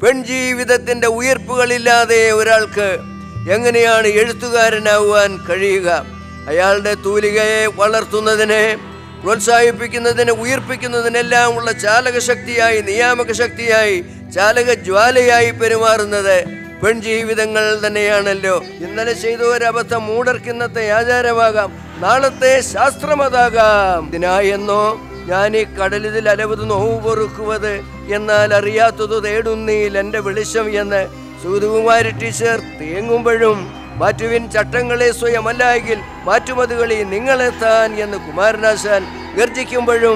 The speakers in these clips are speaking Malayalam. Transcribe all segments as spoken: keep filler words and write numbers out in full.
പെൺജീവിതത്തിൻ്റെ ഉയർപ്പുകളില്ലാതെ ഒരാൾക്ക് എങ്ങനെയാണ് എഴുത്തുകാരനാവാൻ കഴിയുക? അയാളുടെ തൂലികയെ വളർത്തുന്നതിനെ, പ്രോത്സാഹിപ്പിക്കുന്നതിന്, ഉയർപ്പിക്കുന്നതിനെല്ലാം ഉള്ള ചാലക ശക്തിയായി, നിയാമക ശക്തിയായി, ചാലക ജ്വാലയായി പെരുമാറുന്നത് പെൺജീവിതങ്ങൾ തന്നെയാണല്ലോ. ഇന്നലെ ചെയ്ത ഒരബദ്ധം മൂടർക്ക് ഇന്നത്തെ ആചാരമാകാം, നാളത്തെ ശാസ്ത്രമതാകാം. ഇതിനായെന്നോ ഞാൻ ഈ കടലിതിൽ അലവത് നോവ് പൊറുക്കുവത്, എന്നാൽ അറിയാത്തതു തേടുന്നീൽ എൻ്റെ വെളിച്ചം എന്ന് സൂര്യകുമാരി ടീച്ചർ തേങ്ങുമ്പോഴും മാറ്റുവിൻ ചട്ടങ്ങളെ സ്വയമല്ലെങ്കിൽ മാറ്റുമതുകളി നിങ്ങളെത്താൻ എന്ന് കുമാരനാശാൻ ഗർജിക്കുമ്പോഴും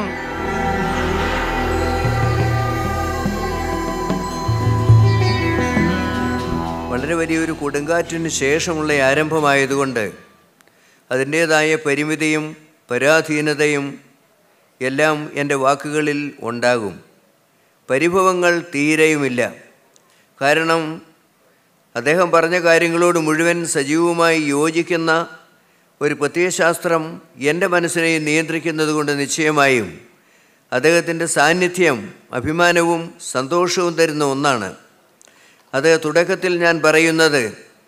വളരെ വലിയൊരു കൊടുങ്കാറ്റിന് ശേഷമുള്ള ആരംഭമായതുകൊണ്ട് അതിൻ്റേതായ പരിമിതിയും പരാധീനതയും എല്ലാം എൻ്റെ വാക്കുകളിൽ ഉണ്ടാകും. പരിഭവങ്ങൾ തീരെയുമില്ല. കാരണം അദ്ദേഹം പറഞ്ഞ കാര്യങ്ങളോട് മുഴുവൻ സജീവമായി യോജിക്കുന്ന ഒരു പ്രത്യയശാസ്ത്രം എൻ്റെ മനസ്സിനെ നിയന്ത്രിക്കുന്നത് കൊണ്ട് നിശ്ചയമായും അദ്ദേഹത്തിൻ്റെ സാന്നിധ്യം അഭിമാനവും സന്തോഷവും തരുന്ന ഒന്നാണ്. അത് തുടക്കത്തിൽ ഞാൻ പറയുന്നത്,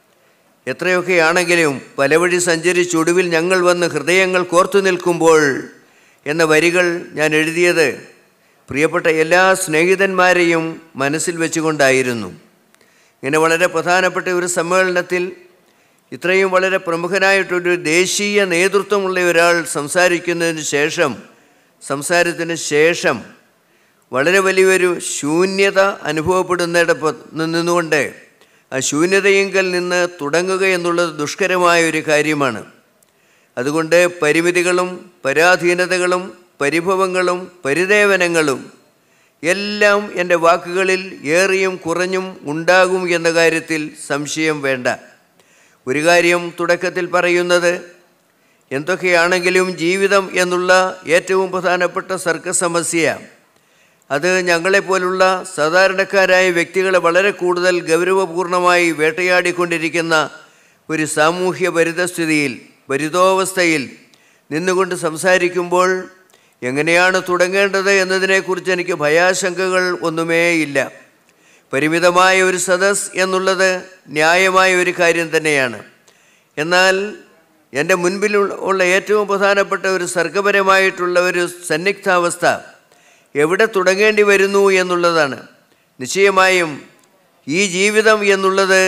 എത്രയൊക്കെയാണെങ്കിലും പലവഴി സഞ്ചരിച്ചൊടുവിൽ ഞങ്ങൾ വന്ന് ഹൃദയങ്ങൾ കോർത്തു നിൽക്കുമ്പോൾ എന്ന വരികൾ ഞാൻ എഴുതിയത് പ്രിയപ്പെട്ട എല്ലാ സ്നേഹിതന്മാരെയും മനസ്സിൽ വെച്ചുകൊണ്ടായിരുന്നു. ഇങ്ങനെ വളരെ പ്രധാനപ്പെട്ട ഒരു സമ്മേളനത്തിൽ ഇത്രയും വളരെ പ്രമുഖനായിട്ടൊരു ദേശീയ നേതൃത്വമുള്ള ഒരാൾ സംസാരിക്കുന്നതിന് ശേഷം സംസാരത്തിന് ശേഷം വളരെ വലിയൊരു ശൂന്യത അനുഭവപ്പെടുന്നിടത്ത് നിന്നുകൊണ്ട് ആ ശൂന്യതയെങ്കിൽ നിന്ന് തുടങ്ങുക എന്നുള്ളത് ദുഷ്കരമായ ഒരു കാര്യമാണ്. അതുകൊണ്ട് പരിമിതികളും പരാധീനതകളും പരിഭവങ്ങളും പരിദേവനങ്ങളും എല്ലാം എൻ്റെ വാക്കുകളിൽ ഏറിയും കുറഞ്ഞും ഉണ്ടാകും എന്ന കാര്യത്തിൽ സംശയം വേണ്ട. ഒരു കാര്യം തുടക്കത്തിൽ പറയുന്നത്, എന്തൊക്കെയാണെങ്കിലും ജീവിതം എന്നുള്ള ഏറ്റവും പ്രധാനപ്പെട്ട സർഗസമസ്യ അത് ഞങ്ങളെപ്പോലുള്ള സാധാരണക്കാരായ വ്യക്തികളെ വളരെ കൂടുതൽ ഗൗരവപൂർണമായി വേട്ടയാടിക്കൊണ്ടിരിക്കുന്ന ഒരു സാമൂഹ്യ പരിതസ്ഥിതിയിൽ, പരിതോവസ്ഥയിൽ നിന്നുകൊണ്ട് സംസാരിക്കുമ്പോൾ എങ്ങനെയാണ് തുടങ്ങേണ്ടത് എന്നതിനെക്കുറിച്ച് എനിക്ക് ഭയാശങ്കകൾ ഒന്നുമേയില്ല. പരിമിതമായ ഒരു സദസ് എന്നുള്ളത് ന്യായമായ ഒരു കാര്യം തന്നെയാണ്. എന്നാൽ എൻ്റെ മുൻപിൽ ഉള്ള ഏറ്റവും പ്രധാനപ്പെട്ട ഒരു സർഗപരമായിട്ടുള്ള ഒരു സന്നിഗ്ധാവസ്ഥ എവിടെ തുടങ്ങേണ്ടി വരുന്നു എന്നുള്ളതാണ്. നിശ്ചയമായും ഈ ജീവിതം എന്നുള്ളത്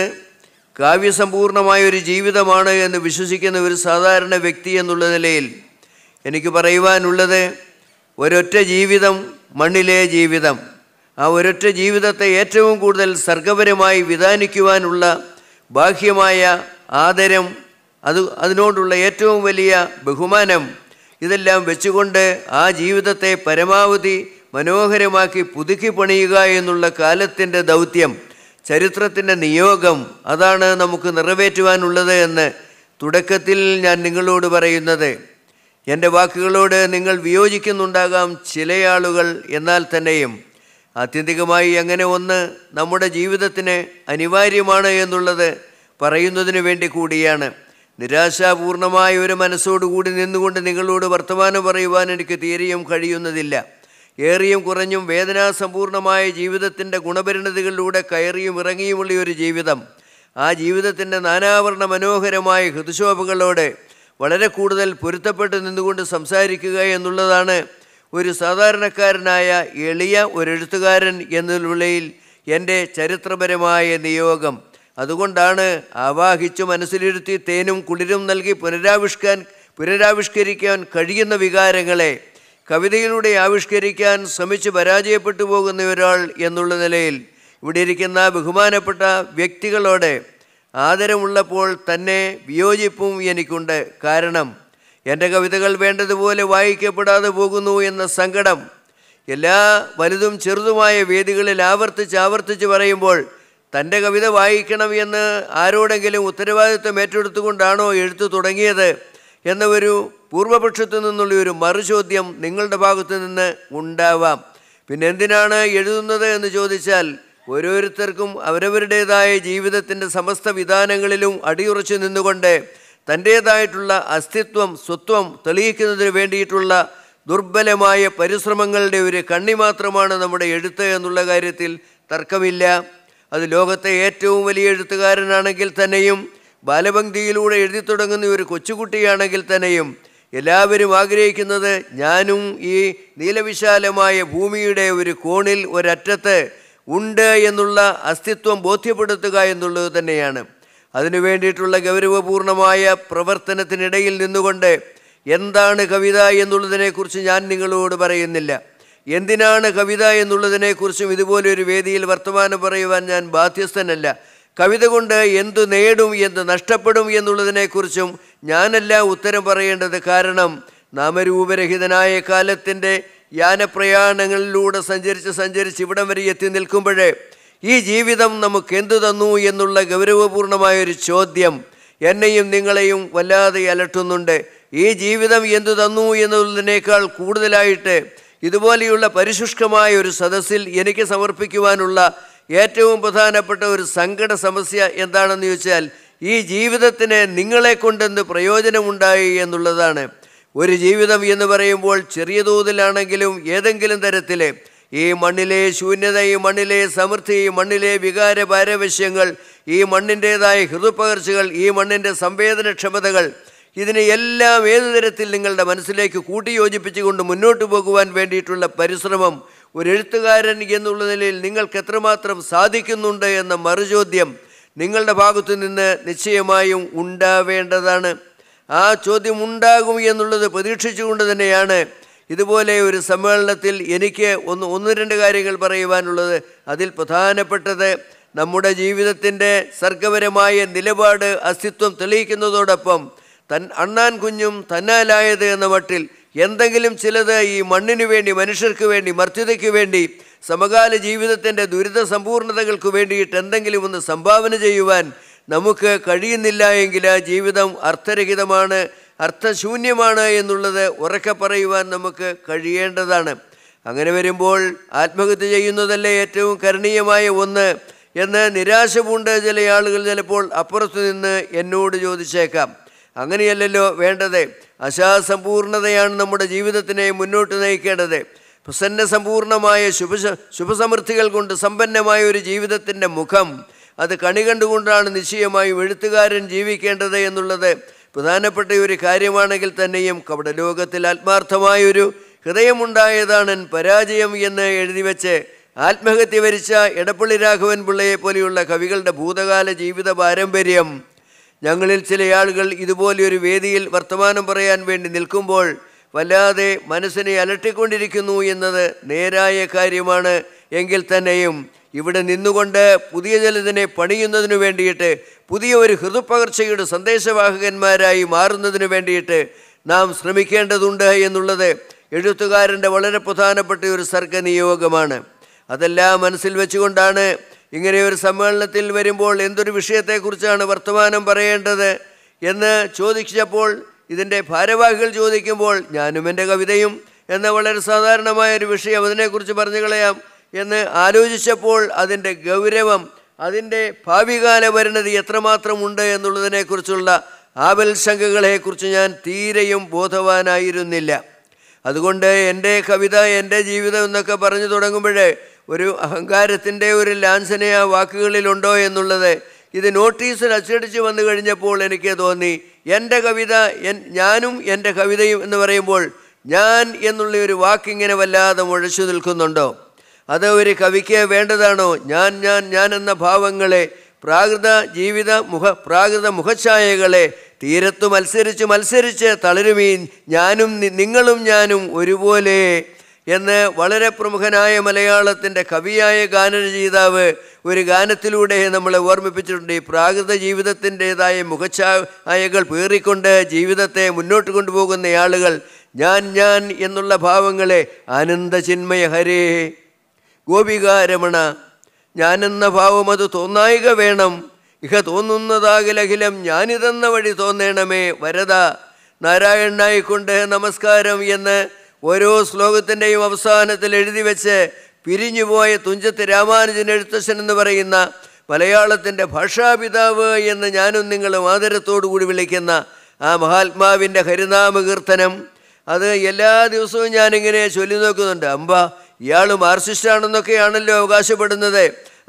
കാവ്യസമ്പൂർണമായൊരു ജീവിതമാണ് എന്ന് വിശ്വസിക്കുന്ന ഒരു സാധാരണ വ്യക്തി എന്നുള്ള നിലയിൽ എനിക്ക് പറയുവാനുള്ളത്, ഒരൊറ്റ ജീവിതം, മണ്ണിലെ ജീവിതം. ആ ഒരൊറ്റ ജീവിതത്തെ ഏറ്റവും കൂടുതൽ സർഗപരമായി വിധാനിക്കുവാനുള്ള ബാഹ്യമായ ആദരം, അത് അതിനോടുള്ള ഏറ്റവും വലിയ ബഹുമാനം, ഇതെല്ലാം വെച്ചുകൊണ്ട് ആ ജീവിതത്തെ പരമാവധി മനോഹരമാക്കി പുതുക്കി പണിയുക എന്നുള്ള കാലത്തിൻ്റെ ദൗത്യം, ചരിത്രത്തിൻ്റെ നിയോഗം, അതാണ് നമുക്ക് നിറവേറ്റുവാനുള്ളത് എന്ന് തുടക്കത്തിൽ ഞാൻ നിങ്ങളോട് പറയുന്നത്. എൻ്റെ വാക്കുകളോട് നിങ്ങൾ വിയോജിക്കുന്നുണ്ടാകാം ചില ആളുകൾ, എന്നാൽ തന്നെയും ആത്യന്തികമായി അങ്ങനെ ഒന്ന് നമ്മുടെ ജീവിതത്തിന് അനിവാര്യമാണ് എന്നുള്ളത് പറയുന്നതിന് വേണ്ടി കൂടിയാണ്. നിരാശാപൂർണമായ ഒരു മനസ്സോടുകൂടി നിന്നുകൊണ്ട് നിങ്ങളോട് വർത്തമാനം പറയുവാൻ എനിക്ക് തീരെയും കഴിയുന്നതില്ല. ഏറിയും കുറഞ്ഞും വേദനാസമ്പൂർണമായ ജീവിതത്തിൻ്റെ ഗുണപരിണതികളിലൂടെ കയറിയും ഇറങ്ങിയുമുള്ള ഒരു ജീവിതം, ആ ജീവിതത്തിൻ്റെ നാനാവർണ്ണ മനോഹരമായ ഹൃദശോഭകളോടെ വളരെ കൂടുതൽ പൊരുത്തപ്പെട്ട് നിന്നുകൊണ്ട് സംസാരിക്കുക എന്നുള്ളതാണ് ഒരു സാധാരണക്കാരനായ എളിയ ഒരെഴുത്തുകാരൻ എന്ന നിലയിൽ എൻ്റെ ചരിത്രപരമായ നിയോഗം. അതുകൊണ്ടാണ് ആവാഹിച്ചു മനസ്സിലിരുത്തി തേനും കുളിരും നൽകി പുനരാവിഷ്കാൻ പുനരാവിഷ്കരിക്കാൻ കഴിയുന്ന വികാരങ്ങളെ കവിതയിലൂടെ ആവിഷ്കരിക്കാൻ ശ്രമിച്ച് പരാജയപ്പെട്ടു പോകുന്ന ഒരാൾ എന്നുള്ള നിലയിൽ ഇവിടെ ഇരിക്കുന്ന ബഹുമാനപ്പെട്ട വ്യക്തികളോട് ആദരമുള്ളപ്പോൾ തന്നെ വിയോജിപ്പും എനിക്കുണ്ട്. കാരണം എൻ്റെ കവിതകൾ വേണ്ടതുപോലെ വായിക്കപ്പെടാതെ പോകുന്നു എന്ന സങ്കടം എല്ലാ വലുതും ചെറുതുമായ വേദികളിൽ ആവർത്തിച്ച് ആവർത്തിച്ച് പറയുമ്പോൾ തൻ്റെ കവിത വായിക്കണം എന്ന് ആരോടെങ്കിലും ഉത്തരവാദിത്വം ഏറ്റെടുത്തുകൊണ്ടാണോ എഴുത്തു തുടങ്ങിയത് എന്ന ഒരു പൂർവപക്ഷത്തു നിന്നുള്ള ഒരു മറുചോദ്യം നിങ്ങളുടെ ഭാഗത്തു നിന്ന് ഉണ്ടാവാം. പിന്നെ എന്തിനാണ് എഴുതുന്നത് എന്ന് ചോദിച്ചാൽ, ഓരോരുത്തർക്കും അവരവരുടേതായ ജീവിതത്തിൻ്റെ സമസ്ത വിധാനങ്ങളിലും അടിയുറച്ചു നിന്നുകൊണ്ട് തൻ്റേതായിട്ടുള്ള അസ്തിത്വം സ്വത്വം തെളിയിക്കുന്നതിന് വേണ്ടിയിട്ടുള്ള ദുർബലമായ പരിശ്രമങ്ങളുടെ ഒരു കണ്ണി മാത്രമാണ് നമ്മുടെ എഴുത്ത് എന്നുള്ള കാര്യത്തിൽ തർക്കമില്ല. അത് ലോകത്തെ ഏറ്റവും വലിയ എഴുത്തുകാരനാണെങ്കിൽ തന്നെയും ബാലപംക്തിയിലൂടെ എഴുതി തുടങ്ങുന്ന ഒരു കൊച്ചുകുട്ടിയാണെങ്കിൽ തന്നെയും എല്ലാവരും ആഗ്രഹിക്കുന്നത് ഞാനും ഈ നീലവിശാലമായ ഭൂമിയുടെ ഒരു കോണിൽ ഒരറ്റത്ത് ഉണ്ട് എന്നുള്ള അസ്തിത്വം ബോധ്യപ്പെടുത്തുക എന്നുള്ളത് തന്നെയാണ്. അതിനു വേണ്ടിയിട്ടുള്ള ഗൗരവപൂർണമായ പ്രവർത്തനത്തിനിടയിൽ നിന്നുകൊണ്ട് എന്താണ് കവിത എന്നുള്ളതിനെക്കുറിച്ച് ഞാൻ നിങ്ങളോട് പറയുന്നില്ല. എന്തിനാണ് കവിത എന്നുള്ളതിനെക്കുറിച്ചും ഇതുപോലെ ഒരു വേദിയിൽ വർത്തമാനം പറയുവാൻ ഞാൻ ബാധ്യസ്ഥനല്ല. കവിത കൊണ്ട് എന്തു നേടും, എന്ത് നഷ്ടപ്പെടും എന്നുള്ളതിനെക്കുറിച്ചും ഞാനല്ല ഉത്തരം പറയേണ്ടത്. കാരണം നാമരൂപരഹിതനായ കാലത്തിൻ്റെ യാനപ്രയാണങ്ങളിലൂടെ സഞ്ചരിച്ച് സഞ്ചരിച്ച് ഇവിടം വരെ എത്തി നിൽക്കുമ്പോഴേ ഈ ജീവിതം നമുക്ക് എന്തു തന്നു എന്നുള്ള ഗൗരവപൂർണമായൊരു ചോദ്യം എന്നെയും നിങ്ങളെയും വല്ലാതെ അലട്ടുന്നുണ്ട്. ഈ ജീവിതം എന്തു തന്നു എന്നുള്ളതിനേക്കാൾ കൂടുതലായിട്ട് ഇതുപോലെയുള്ള പരിശുഷ്കമായ ഒരു സദസ്സിൽ എനിക്ക് സമർപ്പിക്കുവാനുള്ള ഏറ്റവും പ്രധാനപ്പെട്ട ഒരു സങ്കട സമസ്യ എന്താണെന്ന് ചോദിച്ചാൽ ഈ ജീവിതത്തിന് നിങ്ങളെ കൊണ്ടെന്ത് പ്രയോജനമുണ്ടായി എന്നുള്ളതാണ്. ഒരു ജീവിതം എന്ന് പറയുമ്പോൾ ചെറിയ തോതിലാണെങ്കിലും ഏതെങ്കിലും തരത്തിൽ ഈ മണ്ണിലെ ശൂന്യത, ഈ മണ്ണിലെ സമൃദ്ധി, ഈ മണ്ണിലെ വികാര പാരവശ്യങ്ങൾ, ഈ മണ്ണിൻ്റേതായ ഹൃദയപകർച്ചകൾ, ഈ മണ്ണിൻ്റെ സംവേദനക്ഷമതകൾ, ഇതിനെ എല്ലാം ഏതു തരത്തിൽ നിങ്ങളുടെ മനസ്സിലേക്ക് കൂട്ടിയോജിപ്പിച്ചുകൊണ്ട് മുന്നോട്ട് പോകുവാൻ വേണ്ടിയിട്ടുള്ള പരിശ്രമം ഒരു എഴുത്തുകാരൻ എന്നുള്ള നിലയിൽ നിങ്ങൾക്ക് എത്രമാത്രം സാധിക്കുന്നുണ്ട് എന്ന മറുചോദ്യം നിങ്ങളുടെ ഭാഗത്തു നിന്ന് നിശ്ചയമായും ഉണ്ടാവേണ്ടതാണ്. ആ ചോദ്യം ഉണ്ടാകും എന്നുള്ളത് പ്രതീക്ഷിച്ചുകൊണ്ട് തന്നെയാണ് ഇതുപോലെ ഒരു സമ്മേളനത്തിൽ എനിക്ക് ഒന്ന് ഒന്ന് രണ്ട് കാര്യങ്ങൾ പറയുവാനുള്ളത്. അതിൽ പ്രധാനപ്പെട്ടത് നമ്മുടെ ജീവിതത്തിൻ്റെ സർഗപരമായ നിലപാട് അസ്തിത്വം തെളിയിക്കുന്നതോടൊപ്പം തൻ അണ്ണാൻ കുഞ്ഞും തന്നാലായത് എന്ന മട്ടിൽ എന്തെങ്കിലും ചിലത് ഈ മണ്ണിനു വേണ്ടി, മനുഷ്യർക്ക് വേണ്ടി, മർത്യതയ്ക്ക് വേണ്ടി, സമകാല ജീവിതത്തിൻ്റെ ദുരിത സമ്പൂർണതകൾക്ക് വേണ്ടിയിട്ട് എന്തെങ്കിലും ഒന്ന് സംഭാവന ചെയ്യുവാൻ നമുക്ക് കഴിയുന്നില്ല എങ്കിൽ ആ ജീവിതം അർത്ഥരഹിതമാണ്, അർത്ഥശൂന്യമാണ് എന്നുള്ളത് ഉറക്കെ പറയുവാൻ നമുക്ക് കഴിയേണ്ടതാണ്. അങ്ങനെ വരുമ്പോൾ ആത്മഹത്യ ചെയ്യുന്നതല്ലേ ഏറ്റവും കരണീയമായ ഒന്ന് എന്ന് നിരാശ പൂണ്ട് ചില ആളുകൾ ചിലപ്പോൾ അപ്പുറത്തു നിന്ന് എന്നോട് ചോദിച്ചേക്കാം. അങ്ങനെയല്ലല്ലോ വേണ്ടത്. ആശാസമ്പൂർണതയാണ് നമ്മുടെ ജീവിതത്തിനെ മുന്നോട്ട് നയിക്കേണ്ടത്. പ്രസന്ന സമ്പൂർണമായ ശുഭ ശുഭസമൃദ്ധികൾ കൊണ്ട് സമ്പന്നമായ ഒരു ജീവിതത്തിൻ്റെ മുഖം അത് കണി കണ്ടുകൊണ്ടാണ് നിശ്ചയമായും എഴുത്തുകാരൻ ജീവിക്കേണ്ടത് എന്നുള്ളത് പ്രധാനപ്പെട്ട ഒരു കാര്യമാണെങ്കിൽ തന്നെയും കപടലോകത്തിൽ ആത്മാർത്ഥമായൊരു ഹൃദയമുണ്ടായതാണ് പരാജയം എന്ന് എഴുതി വെച്ച് ആത്മഹത്യ വരിച്ച എടപ്പള്ളി രാഘവൻ പിള്ളയെ പോലെയുള്ള കവികളുടെ ഭൂതകാല ജീവിത പാരമ്പര്യം ഞങ്ങളിൽ ചില ആളുകൾ ഇതുപോലെയൊരു വേദിയിൽ വർത്തമാനം പറയാൻ വേണ്ടി നിൽക്കുമ്പോൾ വല്ലാതെ മനസ്സിനെ അലട്ടിക്കൊണ്ടിരിക്കുന്നു എന്നത് നേരായ കാര്യമാണ്. എങ്കിൽ തന്നെയും ഇവിടെ നിന്നുകൊണ്ട് പുതിയ ചിലതിനെ പണിയുന്നതിനു വേണ്ടിയിട്ട്, പുതിയ ഒരു ഹൃദയപകർച്ചയുടെ സന്ദേശവാഹകന്മാരായി മാറുന്നതിന് വേണ്ടിയിട്ട് നാം ശ്രമിക്കേണ്ടതുണ്ട് എന്നുള്ളത് എഴുത്തുകാരൻ്റെ വളരെ പ്രധാനപ്പെട്ട ഒരു സർഗനിയോഗമാണ്. അതെല്ലാം മനസ്സിൽ വെച്ചുകൊണ്ടാണ് ഇങ്ങനെ ഒരു സമ്മേളനത്തിൽ വരുമ്പോൾ എന്തൊരു വിഷയത്തെക്കുറിച്ചാണ് വർത്തമാനം പറയേണ്ടത് എന്ന് ചോദിച്ചപ്പോൾ ഇതിൻ്റെ ഭാരവാഹികൾ ചോദിക്കുമ്പോൾ ഞാനും എൻ്റെ കവിതയും എന്ന വളരെ സാധാരണമായൊരു വിഷയം അതിനെക്കുറിച്ച് പറഞ്ഞു കളയാം എന്ന് ആലോചിച്ചപ്പോൾ അതിൻ്റെ ഗൗരവം, അതിൻ്റെ ഭാവികാല പരിണതി എത്രമാത്രമുണ്ട് എന്നുള്ളതിനെക്കുറിച്ചുള്ള ആപൽശങ്കകളെക്കുറിച്ച് ഞാൻ തീരെയും ബോധവാനായിരുന്നില്ല. അതുകൊണ്ട് എൻ്റെ കവിത, എൻ്റെ ജീവിതം എന്നൊക്കെ പറഞ്ഞു തുടങ്ങുമ്പോഴേ ഒരു അഹങ്കാരത്തിൻ്റെ ഒരു ലാഞ്ചന ആ വാക്കുകളിലുണ്ടോ എന്നുള്ളത് ഇത് നോട്ടീസിൽ അച്ചടിച്ച് വന്നു കഴിഞ്ഞപ്പോൾ എനിക്ക് തോന്നി. എൻ്റെ കവിത, ഞാനും എൻ്റെ കവിതയും എന്ന് പറയുമ്പോൾ ഞാൻ എന്നുള്ള ഒരു വാക്കിങ്ങനെ വല്ലാതെ മുഴച്ചു നിൽക്കുന്നുണ്ടോ? അത് ഒരു കവിക്ക് വേണ്ടതാണോ? ഞാൻ ഞാൻ ഞാൻ എന്ന ഭാവങ്ങളെ, പ്രാകൃത ജീവിത മുഖ പ്രാകൃത മുഖഛായകളെ തീരത്തു മത്സരിച്ച് മത്സരിച്ച് തളരുമീൻ ഞാനും നിങ്ങളും ഞാനും ഒരുപോലെ എന്ന് വളരെ പ്രമുഖനായ മലയാളത്തിൻ്റെ കവിയായ ഗാനരചയിതാവ് ഒരു ഗാനത്തിലൂടെ നമ്മളെ ഓർമ്മിപ്പിച്ചിട്ടുണ്ട്. ഈ പ്രാകൃത ജീവിതത്തിൻ്റെതായ മുഖഛായകൾ പേറിക്കൊണ്ട് ജീവിതത്തെ മുന്നോട്ട് കൊണ്ടുപോകുന്ന ആളുകൾ ഞാൻ ഞാൻ എന്നുള്ള ഭാവങ്ങളെ ആനന്ദചിന്മയ ഹരേ ഗോപികാരമണ ഞാനെന്ന ഭാവം അത് തോന്നായിക വേണം, ഇഹ തോന്നുന്നതാകലഖിലം ഞാനിതെന്ന വഴി തോന്നേണമേ വരദ നാരായണനായിക്കൊണ്ട് നമസ്കാരം എന്ന് ഓരോ ശ്ലോകത്തിൻ്റെയും അവസാനത്തിൽ എഴുതി വെച്ച് പിരിഞ്ഞുപോയ തുഞ്ചത്ത് രാമാനുജൻ എഴുത്തച്ഛൻ എന്ന് പറയുന്ന മലയാളത്തിൻ്റെ ഭാഷാപിതാവ് എന്ന് ഞാനും നിങ്ങളും ആദരത്തോടു കൂടി വിളിക്കുന്ന ആ മഹാത്മാവിൻ്റെ ഹരിനാമകീർത്തനം അത് എല്ലാ ദിവസവും ഞാനിങ്ങനെ ചൊല്ലി നോക്കുന്നുണ്ട്. അമ്പ ഇയാൾ മാർക്സിസ്റ്റാണെന്നൊക്കെയാണല്ലോ അവകാശപ്പെടുന്നത്.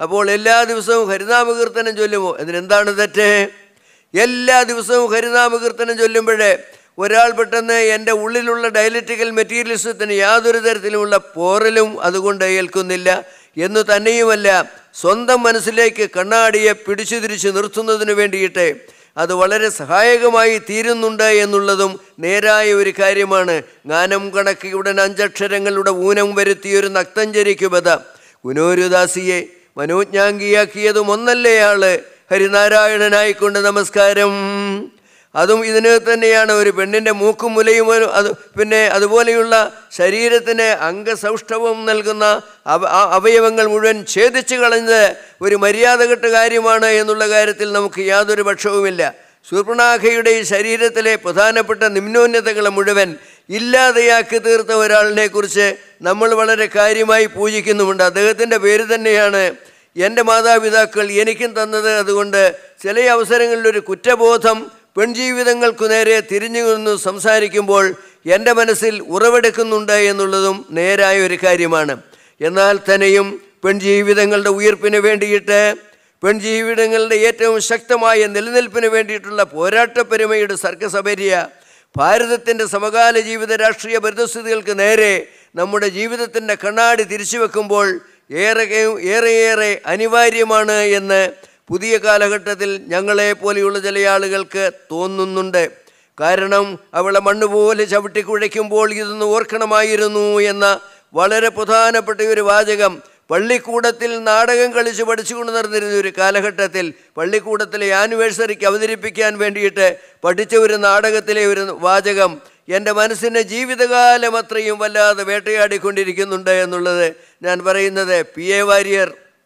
അപ്പോൾ എല്ലാ ദിവസവും ഹരിനാമകീർത്തനം ചൊല്ലുമോ? അതിനെന്താണ് തെറ്റ്? എല്ലാ ദിവസവും ഹരിനാമകീർത്തനം ചൊല്ലുമ്പോഴേ ഒരാൾ പെട്ടെന്ന് എൻ്റെ ഉള്ളിലുള്ള ഡയലക്റ്റിക്കൽ മെറ്റീരിയലിസത്തിന് യാതൊരു തരത്തിലുമുള്ള പോറലും അതുകൊണ്ട് ഏൽക്കുന്നില്ല എന്ന് തന്നെയുമല്ല, സ്വന്തം മനസ്സിലേക്ക് കണ്ണാടിയെ പിടിച്ചു തിരിച്ച് നിർത്തുന്നതിന് വേണ്ടിയിട്ട് അത് വളരെ സഹായകമായി തീരുന്നുണ്ട് എന്നുള്ളതും നേരായ ഒരു കാര്യമാണ്. ഗാനം കണക്കിയുടൻ അഞ്ചക്ഷരങ്ങളുടെ ഊനം വരുത്തിയൊരു നക്തഞ്ചരിക്കുബത കുനോരുദാസിയെ മനോജ്ഞാംഗിയാക്കിയതും ഒന്നല്ലേ ആള് ഹരിനാരായണനായിക്കൊണ്ട് നമസ്കാരം. അതും ഇതിന് തന്നെയാണ്. ഒരു പെണ്ണിൻ്റെ മൂക്കും മുലയും അത് പിന്നെ അതുപോലെയുള്ള ശരീരത്തിന് അംഗസൗഷ്ഠവം നൽകുന്ന അവയവങ്ങൾ മുഴുവൻ ഛേദിച്ച് കളഞ്ഞത് ഒരു മര്യാദകെട്ട കാര്യമാണ് എന്നുള്ള കാര്യത്തിൽ നമുക്ക് യാതൊരു പക്ഷവുമില്ല. ശൂർപ്പണാഖയുടെ ഈ ശരീരത്തിലെ പ്രധാനപ്പെട്ട നിമ്നോന്നതകളെ മുഴുവൻ ഇല്ലാതെയാക്കി തീർത്ത ഒരാളിനെ കുറിച്ച് നമ്മൾ വളരെ കാര്യമായി പൂജിക്കുന്നുമുണ്ട്. അദ്ദേഹത്തിൻ്റെ പേര് തന്നെയാണ് എൻ്റെ മാതാപിതാക്കൾ എനിക്കും തന്നത്. അതുകൊണ്ട് ചില അവസരങ്ങളിലൊരു കുറ്റബോധം പെൺജീവിതങ്ങൾക്കു നേരെ തിരിഞ്ഞു നിന്ന് സംസാരിക്കുമ്പോൾ എൻ്റെ മനസ്സിൽ ഉറവെടുക്കുന്നുണ്ട് എന്നുള്ളതും നേരായ ഒരു കാര്യമാണ്. എന്നാൽ തന്നെയും പെൺജീവിതങ്ങളുടെ ഉയർപ്പിന് വേണ്ടിയിട്ട്, പെൺജീവിതങ്ങളുടെ ഏറ്റവും ശക്തമായ നിലനിൽപ്പിന് വേണ്ടിയിട്ടുള്ള പോരാട്ടപ്പെരുമയുടെ സർഗസപര്യ ഭാരതത്തിൻ്റെ സമകാല ജീവിത രാഷ്ട്രീയ പരിതസ്ഥിതികൾക്ക് നേരെ നമ്മുടെ ജീവിതത്തിൻ്റെ കണ്ണാടി തിരിച്ചു വെക്കുമ്പോൾ ഏറെ ഏറെയേറെ അനിവാര്യമാണ് എന്ന് പുതിയ കാലഘട്ടത്തിൽ ഞങ്ങളെ പോലെയുള്ള ചില ആളുകൾക്ക് തോന്നുന്നുണ്ട്. കാരണം അവളെ മണ്ണുപോലെ ചവിട്ടിക്കുഴയ്ക്കുമ്പോൾ ഇതൊന്ന് ഓർക്കണമായിരുന്നു എന്ന വളരെ പ്രധാനപ്പെട്ട ഒരു വാചകം പള്ളിക്കൂടത്തിൽ നാടകം കളിച്ച് പഠിച്ചുകൊണ്ട് നടന്നിരുന്ന ഒരു കാലഘട്ടത്തിൽ പള്ളിക്കൂടത്തിലെ ആനിവേഴ്സറിക്ക് അവതരിപ്പിക്കാൻ വേണ്ടിയിട്ട് പഠിച്ച ഒരു നാടകത്തിലെ ഒരു വാചകം എൻ്റെ മനസ്സിനെ ജീവിതകാലം അത്രയും വല്ലാതെ വേട്ടയാടിക്കൊണ്ടിരിക്കുന്നുണ്ട് എന്നുള്ളത് ഞാൻ പറയുന്നത് P A Warrier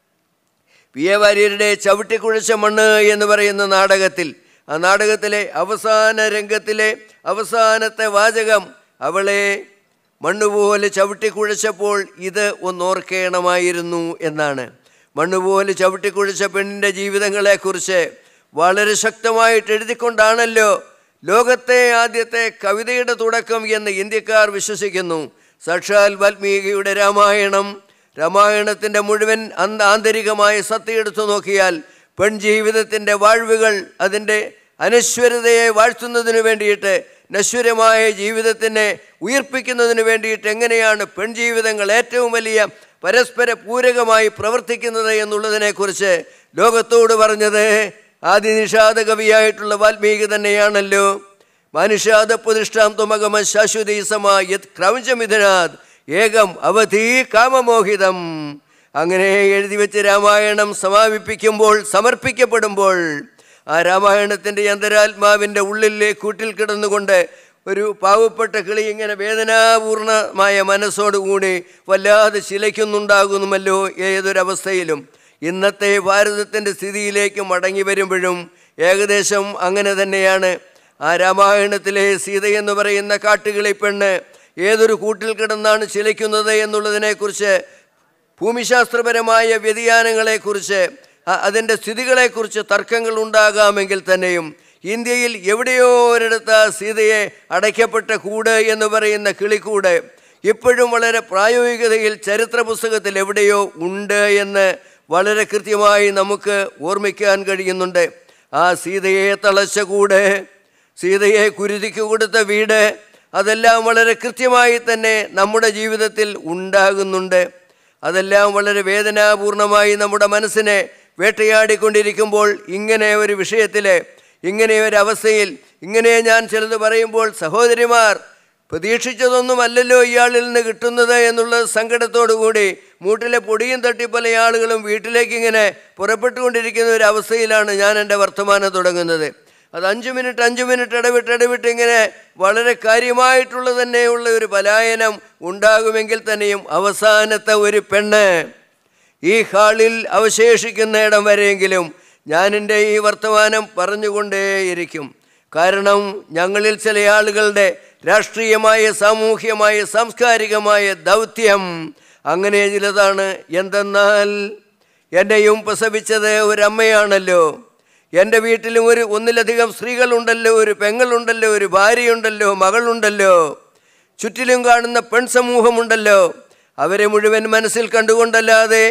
P A വാര്യരുടെ ചവിട്ടിക്കുഴച്ച മണ്ണ് എന്ന് പറയുന്ന നാടകത്തിൽ, ആ നാടകത്തിലെ അവസാന രംഗത്തിലെ അവസാനത്തെ വാചകം അവളെ മണ്ണുപോലെ ചവിട്ടിക്കുഴച്ചപ്പോൾ ഇത് ഒന്നോർക്കേണമായിരുന്നു എന്നാണ്. മണ്ണുപോലെ ചവിട്ടിക്കുഴച്ച പെണ്ണിൻ്റെ ജീവിതങ്ങളെക്കുറിച്ച് വളരെ ശക്തമായിട്ട് എഴുതിക്കൊണ്ടാണല്ലോ ലോകത്തെ ആദ്യത്തെ കവിതയുടെ തുടക്കം എന്ന് ഇന്ത്യക്കാർ വിശ്വസിക്കുന്നു. സാക്ഷാൽ വാൽമീകിയുടെ രാമായണം, രാമായണത്തിൻ്റെ മുഴുവൻ അന്ത ആന്തരികമായ സത്യം എടുത്തു നോക്കിയാൽ പെൺജീവിതത്തിൻ്റെ വാഴ്വുകൾ അതിൻ്റെ അനശ്വരതയെ വാഴ്ത്തുന്നതിന് വേണ്ടിയിട്ട്, നശ്വരമായ ജീവിതത്തിനെ ഉയർപ്പിക്കുന്നതിന് വേണ്ടിയിട്ട് എങ്ങനെയാണ് പെൺജീവിതങ്ങൾ ഏറ്റവും വലിയ പരസ്പര പൂരകമായി പ്രവർത്തിക്കുന്നത് എന്നുള്ളതിനെക്കുറിച്ച് ലോകത്തോട് പറഞ്ഞത് ആദിനിഷാദ കവിയായിട്ടുള്ള വാൽമീകി തന്നെയാണല്ലോ. മാനുഷാദ പ്രതിഷ്ഠാം ത്വമഗമ ശാശ്വതീ സമാ യത് ക്രൗഞ്ചമിഥുനാദ് ഏകം അവധി കാമമോഹിതം. അങ്ങനെ എഴുതി വെച്ച് രാമായണം സമാപിപ്പിക്കുമ്പോൾ, സമർപ്പിക്കപ്പെടുമ്പോൾ ആ രാമായണത്തിൻ്റെ അന്തരാത്മാവിൻ്റെ ഉള്ളിലെ കൂട്ടിൽ കിടന്നുകൊണ്ട് ഒരു പാവപ്പെട്ട കിളി ഇങ്ങനെ വേദനാപൂർണമായ മനസ്സോടുകൂടി വല്ലാതെ ശിലയ്ക്കുന്നുണ്ടാകുന്നുമല്ലോ ഏതൊരവസ്ഥയിലും. ഇന്നത്തെ ഭാരതത്തിൻ്റെ സ്ഥിതിയിലേക്ക് മടങ്ങി വരുമ്പോഴും ഏകദേശം അങ്ങനെ തന്നെയാണ്. ആ രാമായണത്തിലെ സീതയെന്ന് പറയുന്ന കാട്ടുകിളി പെണ്ണ് ഏതൊരു കൂട്ടിൽ കിടന്നാണ് ശിലയ്ക്കുന്നത് എന്നുള്ളതിനെക്കുറിച്ച്, ഭൂമിശാസ്ത്രപരമായ വ്യതിയാനങ്ങളെക്കുറിച്ച്, അതിൻ്റെ സ്ഥിതികളെക്കുറിച്ച് തർക്കങ്ങൾ ഉണ്ടാകാമെങ്കിൽ തന്നെയും ഇന്ത്യയിൽ എവിടെയോ ഒരിടത്ത് സീതയെ അടയ്ക്കപ്പെട്ട കൂട് എന്ന് പറയുന്ന കിളിക്കൂട് ഇപ്പോഴും വളരെ പ്രായോഗികതയിൽ ചരിത്ര പുസ്തകത്തിൽ എവിടെയോ ഉണ്ട് എന്ന് വളരെ കൃത്യമായി നമുക്ക് ഓർമ്മിക്കാൻ കഴിയുന്നുണ്ട്. ആ സീതയെ തളച്ച കൂട്, സീതയെ കുരുതിക്ക് കൊടുത്ത വീട്, അതെല്ലാം വളരെ കൃത്യമായി തന്നെ നമ്മുടെ ജീവിതത്തിൽ ഉണ്ടാകുന്നുണ്ട്. അതെല്ലാം വളരെ വേദനാപൂർണമായി നമ്മുടെ മനസ്സിനെ വേട്ടയാടിക്കൊണ്ടിരിക്കുമ്പോൾ ഇങ്ങനെ ഒരു വിഷയത്തിൽ, ഇങ്ങനെ ഒരു അവസ്ഥയിൽ, ഇങ്ങനെ ഞാൻ ചിലത് പറയുമ്പോൾ സഹോദരിമാർ പ്രതീക്ഷിച്ചതൊന്നുമല്ലല്ലോ ഇയാളിൽ നിന്ന് കിട്ടുന്നത് എന്നുള്ള സങ്കടത്തോടുകൂടി മൂട്ടിലെ പൊടിയും തട്ടി പല ആളുകളും വീട്ടിലേക്ക് ഇങ്ങനെ പുറപ്പെട്ടുകൊണ്ടിരിക്കുന്ന ഒരു അവസ്ഥയിലാണ് ഞാൻ എൻ്റെ വർത്തമാനം തുടങ്ങുന്നത്. അത് അഞ്ച് മിനിറ്റ് അഞ്ച് മിനിറ്റ് ഇടവിട്ട് ഇടവിട്ട് ഇങ്ങനെ വളരെ കാര്യമായിട്ടുള്ള തന്നെയുള്ള ഒരു പലായനം ഉണ്ടാകുമെങ്കിൽ തന്നെയും അവസാനത്തെ ഒരു പെണ്ണ് ഈ ഹാളിൽ അവശേഷിക്കുന്ന ഇടം വരെയെങ്കിലും ഞാൻ എൻ്റെ ഈ വർത്തമാനം പറഞ്ഞുകൊണ്ടേയിരിക്കും. കാരണം ഞങ്ങളിൽ ചില ആളുകളുടെ രാഷ്ട്രീയമായ, സാമൂഹ്യമായ, സാംസ്കാരികമായ ദൗത്യം അങ്ങനെ ചിലതാണ്. എന്തെന്നാൽ എന്നെയും പ്രസവിച്ചത് ഒരമ്മയാണല്ലോ. എൻ്റെ വീട്ടിലും ഒരു ഒന്നിലധികം സ്ത്രീകളുണ്ടല്ലോ, ഒരു പെങ്ങളുണ്ടല്ലോ, ഒരു ഭാര്യയുണ്ടല്ലോ, മകളുണ്ടല്ലോ, ചുറ്റിലും കാണുന്ന പെൺസമൂഹമുണ്ടല്ലോ. അവരെ മുഴുവൻ മനസ്സിൽ കണ്ടുകൊണ്ടല്ലാതെ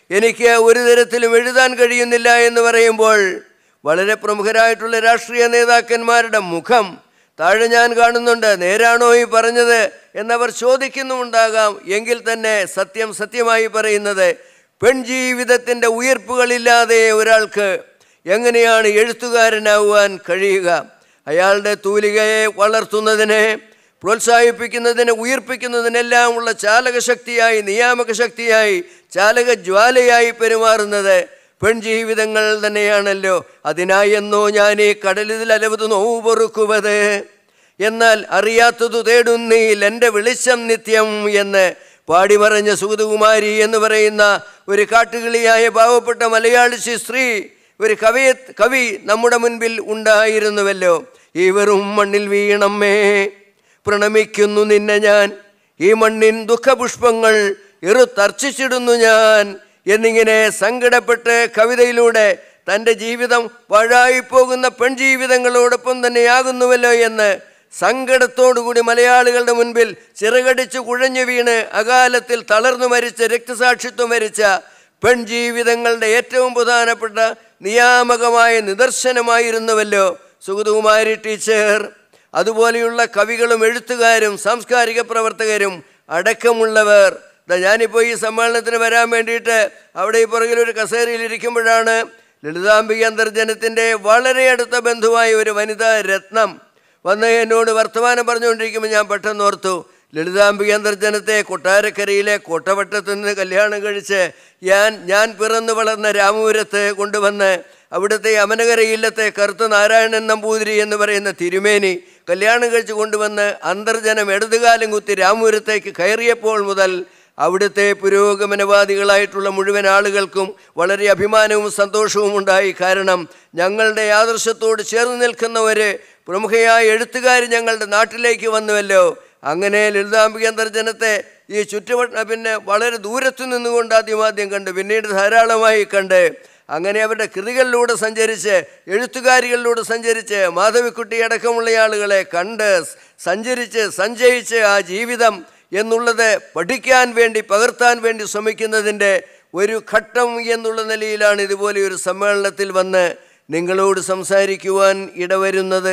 എനിക്ക് ഒരു തരത്തിലും എഴുതാൻ കഴിയുന്നില്ല എന്ന് പറയുമ്പോൾ വളരെ പ്രമുഖരായിട്ടുള്ള രാഷ്ട്രീയ നേതാക്കന്മാരുടെ മുഖം താഴെ ഞാൻ കാണുന്നുണ്ട്. നേരാണോ ഈ പറഞ്ഞത് എന്നവർ ചോദിക്കുന്നുമുണ്ടാകാം. എങ്കിൽ തന്നെ സത്യം സത്യമായി പറയുന്നത്, പെൺജീവിതത്തിൻ്റെ ഉയർപ്പുകളില്ലാതെ ഒരാൾക്ക് എങ്ങനെയാണ് എഴുത്തുകാരനാവാൻ കഴിയുക? അയാളുടെ തൂലികയെ വളർത്തുന്നതിന്, പ്രോത്സാഹിപ്പിക്കുന്നതിന്, ഉയർപ്പിക്കുന്നതിനെല്ലാം ഉള്ള ചാലകശക്തിയായി, നിയാമക ശക്തിയായി, ചാലകജ്വാലയായി പെരുമാറുന്നത് പെൺജീവിതങ്ങൾ തന്നെയാണല്ലോ. അതിനായെന്നോ ഞാൻ ഈ കടലിൽ അലവത് നോവ് പൊറുക്കുവത്, എന്നാൽ അറിയാത്തതു തേടുന്നീൽ എൻ്റെ വെളിച്ചം നിത്യം എന്ന് പാടിമറഞ്ഞ സുഗതകുമാരി എന്ന് പറയുന്ന ഒരു കാട്ടുകിളിയായ പാവപ്പെട്ട മലയാളി സ്ത്രീ, ഒരു കവി കവി നമ്മുടെ മുൻപിൽ ഉണ്ടായിരുന്നുവല്ലോ. ഈ വെറും മണ്ണിൽ വീണമ്മേ പ്രണമിക്കുന്നു നിന്നെ ഞാൻ, ഈ മണ്ണിൻ ദുഃഖപുഷ്പങ്ങൾ ഇറുത്തർച്ചിച്ചിടുന്നു ഞാൻ എന്നിങ്ങനെ സങ്കടപ്പെട്ട് കവിതയിലൂടെ തൻ്റെ ജീവിതം പാഴായിപ്പോകുന്ന പെൺജീവിതങ്ങളോടൊപ്പം തന്നെയാകുന്നുവല്ലോ എന്ന് സങ്കടത്തോടുകൂടി മലയാളികളുടെ മുൻപിൽ ചിറകടിച്ച് കുഴഞ്ഞു വീണ് അകാലത്തിൽ തളർന്നു മരിച്ച, രക്തസാക്ഷിത്വം മരിച്ച പെൺജീവിതങ്ങളുടെ ഏറ്റവും പ്രധാനപ്പെട്ട നിയാമകമായ നിദർശനമായിരുന്നുവല്ലോ സുഗതകുമാരി ടീച്ചർ. അതുപോലെയുള്ള കവികളും എഴുത്തുകാരും സാംസ്കാരിക പ്രവർത്തകരും അടക്കമുള്ളവർ. ഞാനിപ്പോൾ ഈ സമ്മേളനത്തിന് വരാൻ വേണ്ടിയിട്ട് അവിടെ ഈ പുറകിലൊരു കസേരയിൽ ഇരിക്കുമ്പോഴാണ് ലളിതാംബിക അന്തർജനത്തിൻ്റെ വളരെ അടുത്ത ബന്ധുവായ ഒരു വനിതാ രത്നം വന്ന് എന്നോട് വർത്തമാനം പറഞ്ഞുകൊണ്ടിരിക്കുമ്പോൾ ഞാൻ പെട്ടെന്ന് ഓർത്തു, ലളിതാംബിക അന്തർജനത്തെ കൊട്ടാരക്കരയിലെ കോട്ടവട്ടത്തു നിന്ന് കല്യാണം കഴിച്ച് ഞാൻ ഞാൻ പിറന്നു വളർന്ന രാമപുരത്ത് കൊണ്ടുവന്ന് അവിടുത്തെ അമനകര ഇല്ലത്തെ കറുത്ത നാരായണൻ നമ്പൂതിരി എന്ന് പറയുന്ന തിരുമേനി കല്യാണം കഴിച്ച് കൊണ്ടുവന്ന് അന്തർജനം ഇടതുകാലം കുത്തി രാമപുരത്തേക്ക് കയറിയപ്പോൾ മുതൽ അവിടുത്തെ പുരോഗമനവാദികളായിട്ടുള്ള മുഴുവൻ ആളുകൾക്കും വളരെ അഭിമാനവും സന്തോഷവും ഉണ്ടായി. കാരണം ഞങ്ങളുടെ ആദർശത്തോട് ചേർന്ന് നിൽക്കുന്നവർ, പ്രമുഖയായ എഴുത്തുകാർ ഞങ്ങളുടെ നാട്ടിലേക്ക് വന്നുവല്ലോ. അങ്ങനെ ലളിതാംബിക അന്തർജനത്തെ ഈ ചുറ്റുവട്ട പിന്നെ വളരെ ദൂരത്തു നിന്നുകൊണ്ട് ആദ്യമാദ്യം കണ്ട്, പിന്നീട് ധാരാളമായി കണ്ട്, അങ്ങനെ അവരുടെ കൃതികളിലൂടെ സഞ്ചരിച്ച്, എഴുത്തുകാരികളിലൂടെ സഞ്ചരിച്ച്, മാധവിക്കുട്ടി അടക്കമുള്ള ആളുകളെ കണ്ട് സഞ്ചരിച്ച് സഞ്ചയിച്ച് ആ ജീവിതം എന്നുള്ളത് പഠിക്കാൻ വേണ്ടി, പകർത്താൻ വേണ്ടി ശ്രമിക്കുന്നതിൻ്റെ ഒരു ഘട്ടം എന്നുള്ള നിലയിലാണ് ഇതുപോലെ ഒരു സമ്മേളനത്തിൽ വന്ന് നിങ്ങളോട് സംസാരിക്കുവാൻ ഇടവരുന്നത്.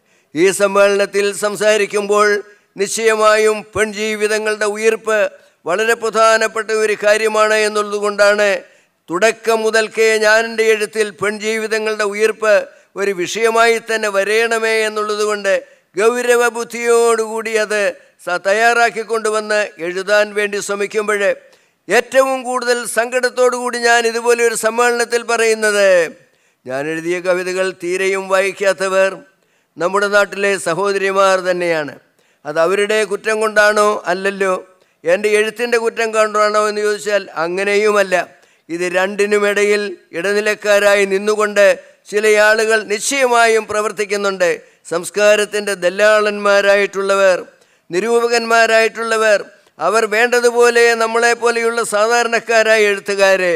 ഈ സമ്മേളനത്തിൽ സംസാരിക്കുമ്പോൾ നിശ്ചയമായും പെൺജീവിതങ്ങളുടെ ഉയർപ്പ് വളരെ പ്രധാനപ്പെട്ട ഒരു കാര്യമാണ് എന്നുള്ളത് കൊണ്ടാണ് തുടക്കം മുതൽക്കേ ഞാൻ എൻ്റെ എഴുത്തിൽ പെൺജീവിതങ്ങളുടെ ഉയർപ്പ് ഒരു വിഷയമായി തന്നെ വരയണമേ എന്നുള്ളത് കൊണ്ട് ഗൗരവ ബുദ്ധിയോടുകൂടി അത് തയ്യാറാക്കിക്കൊണ്ടുവന്ന് എഴുതാൻ വേണ്ടി ശ്രമിക്കുമ്പോൾ ഏറ്റവും കൂടുതൽ സങ്കടത്തോടുകൂടി ഞാൻ ഇതുപോലെ ഒരു സമ്മേളനത്തിൽ പറയുന്നത്, ഞാൻ എഴുതിയ കവിതകൾ തീരെയും വായിക്കാത്തവർ നമ്മുടെ നാട്ടിലെ സഹോദരിമാർ തന്നെയാണ്. അത് അവരുടെ കുറ്റം കൊണ്ടാണോ? അല്ലല്ലോ. എൻ്റെ എഴുത്തിൻ്റെ കുറ്റം കൊണ്ടാണോ എന്ന് ചോദിച്ചാൽ അങ്ങനെയുമല്ല. ഇത് രണ്ടിനുമിടയിൽ ഇടനിലക്കാരായി നിന്നുകൊണ്ട് ചില ആളുകൾ നിശ്ചയമായും പ്രവർത്തിക്കുന്നുണ്ട്. സംസ്കാരത്തിൻ്റെ ദല്ലാളന്മാരായിട്ടുള്ളവർ, നിരൂപകന്മാരായിട്ടുള്ളവർ, അവർ വേണ്ടതുപോലെ നമ്മളെപ്പോലെയുള്ള സാധാരണക്കാരായ എഴുത്തുകാരെ